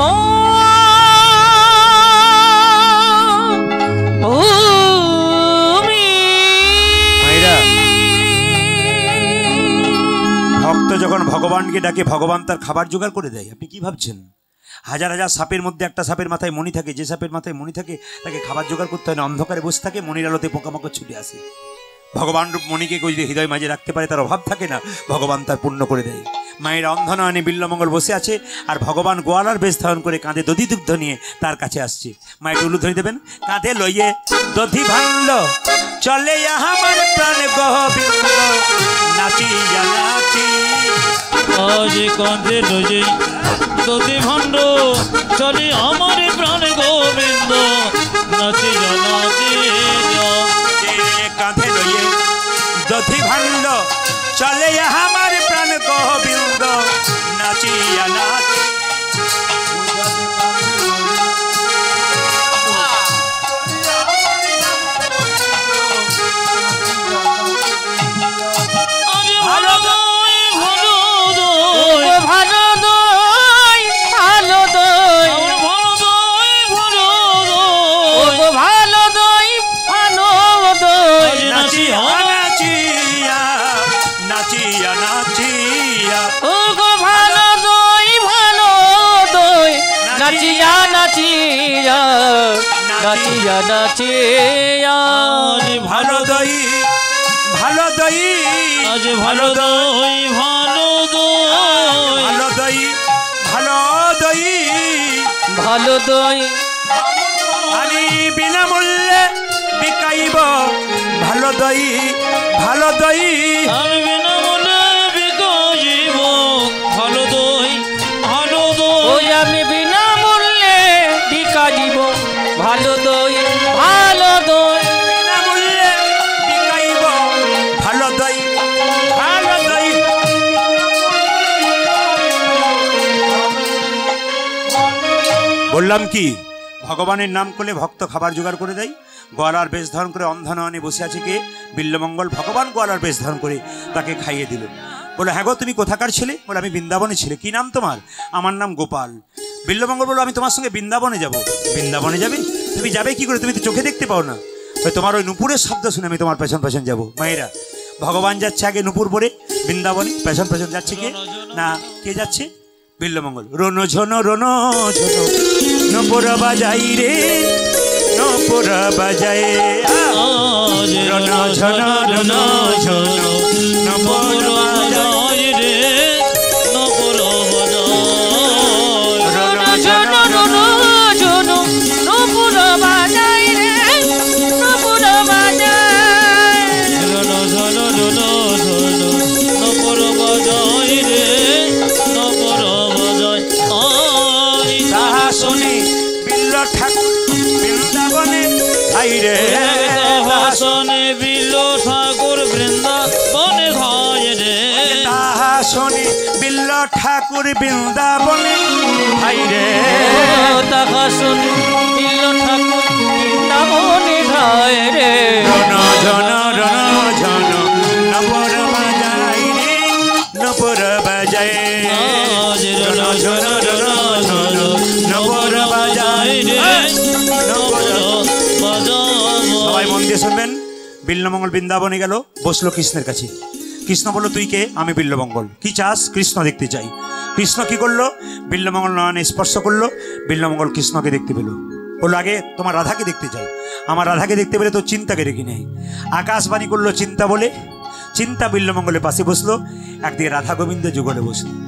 ভক্ত যখন ভগবানকে ডাকে, ভগবান তার খাবার জোগাড় করে দেয়। আপনি কি ভাবছেন? হাজার হাজার সাপের মধ্যে একটা সাপের মাথায় মণি থাকে, যে সাপের মাথায় মণি থাকে তাকে খাবার জোগাড় করতে হয় না, অন্ধকারে বসে থাকে, মণির আলোতে পোকামাকড় ছুটে আসে। ভগবান রূপ মণিকে কেউ যদি হৃদয় মাঝে রাখতে পারে তার অভাব থাকে না, ভগবান তার পূর্ণ করে দেয়। মায়ের অন্ধনয়নে বিল্বমঙ্গল বসে আছে আর ভগবান গোয়ালার বেশ ধারণ করে কাঁধে দধি দুগ্ধ নিয়ে তার কাছে আসছে। মায়ের উলুধ্বনি দেবেন, কাঁধে লইয়ে দধি ভাণ্ড চলে আমার প্রাণ গোবিন্দ নাচিয়া নাচি।
আজ কাঁধে লইয়ে দধি ভাণ্ড চলে আমার প্রাণ গোবিন্দ নাচিয়া নাচিয়া।
কাঁধে লইয়ে দধি ভাণ্ড চলে আমার প্রাণ গোবিন্দ নাচিয়া নাচি।
ভালো দই ভালো দই ভালো দই ভালো দই ভালো দই ভালো দই ভালো দই ভালো দই
নাচিয়া নাচিয়া নাচিয়া নাচিয়া
ও গো ভালো দই ভালো দই নাচিয়া নাচিয়া নাচিয়া নাচিয়া।
ভালো দই ভালো দই
আজ ভালো দই ভালো দই
ভালো দই ভালো দই
ভালো দই
আমি বিনামূল্যে বিকাইব ভালো দই ভালো দই
আমি বিনামূল্যে বিকাইব ভালো দই ভালো দই আমি বিনামূল্যে বিকাইব ভালো দই ভালো দই
বিনামূল্যে বিকাইব ভালো দই ভালো দই। বললাম কি ভগবানের নাম করলে ভক্ত খাবার জোগাড় করে দেয়। গোয়ালার বেশ ধারণ করে অন্ধনয়নে বসে আছে কে? বিল্বমঙ্গল। ভগবান গোয়ালার বেশ ধারণ করে তাকে খাইয়ে দিল। বলো, হ্যাঁ গো তুমি কোথাকার ছেলে? বলে, আমি বৃন্দাবনে ছেলে। কি নাম তোমার? আমার নাম গোপাল। বিল্বমঙ্গল বলল, আমি তোমার সঙ্গে বৃন্দাবনে যাব। বৃন্দাবনে যাবে? তুমি যাবে কি করে? তুমি তো চোখে দেখতে পাও না। তোমার ওই নুপুরের শব্দ শুনে আমি তোমার পেছন পেছন যাবো। মায়েরা, ভগবান যাচ্ছে আগে নুপুর পরে বৃন্দাবনে, পেছন পেছন যাচ্ছে কে? না, কে যাচ্ছে? বিল্বমঙ্গল। রনো ঝনো রনো ঝনো নপুর বাজাই রে নপুর বাজায় রনো ঝনো রনো ঝনো নপুর বাজাই রে নপুর বাজায় রনো ঝনো রনো ঝনো নপুর বাজাই রে নপুর বাজায় রনো ঝনো রনো ঝনো নপুর বাজাই রে নপুর বাজায়। তাহা শুনি বিল্ল ঠাকুর বৃন্দাবনে ধাই রে। তাহা শুনি বিল্ল ঠাকুর বৃন্দাবনে ধাই রে। তাহা শুনি বিল্ল ঠাকুর বৃন্দাবনে ধাই রে।
তাহা শুনি বিল্ল ঠাকুর বৃন্দাবনে ধাই রে।
রন ঝন রন ঝন নপুর বাজাই রে নপুর বাজায় রন ঝন রন ঝন নপুর বাজাই রে নপুর বাজায়। সবাই মন দিয়ে শুনবেন। বিল্বমঙ্গল বৃন্দাবনে গেল, বসলো কৃষ্ণের কাছে। কৃষ্ণ বলল, তুই কে? আমি বিল্বমঙ্গল। কি চাস? কৃষ্ণ দেখতে চাই। কৃষ্ণ কি করলো? বিল্বমঙ্গল নয়নে স্পর্শ করলো। বিল্বমঙ্গল কৃষ্ণকে দেখতে পেল। বললো, আগে তোমার রাধাকে দেখতে চাই। আমার রাধাকে দেখতে পেলে তোর চিন্তাকে রেখে নেই। আকাশবাণী করলো চিন্তা বলে। চিন্তা বিল্বমঙ্গলের পাশে বসলো, একদিকে রাধা গোবিন্দ যুগলে বসলো।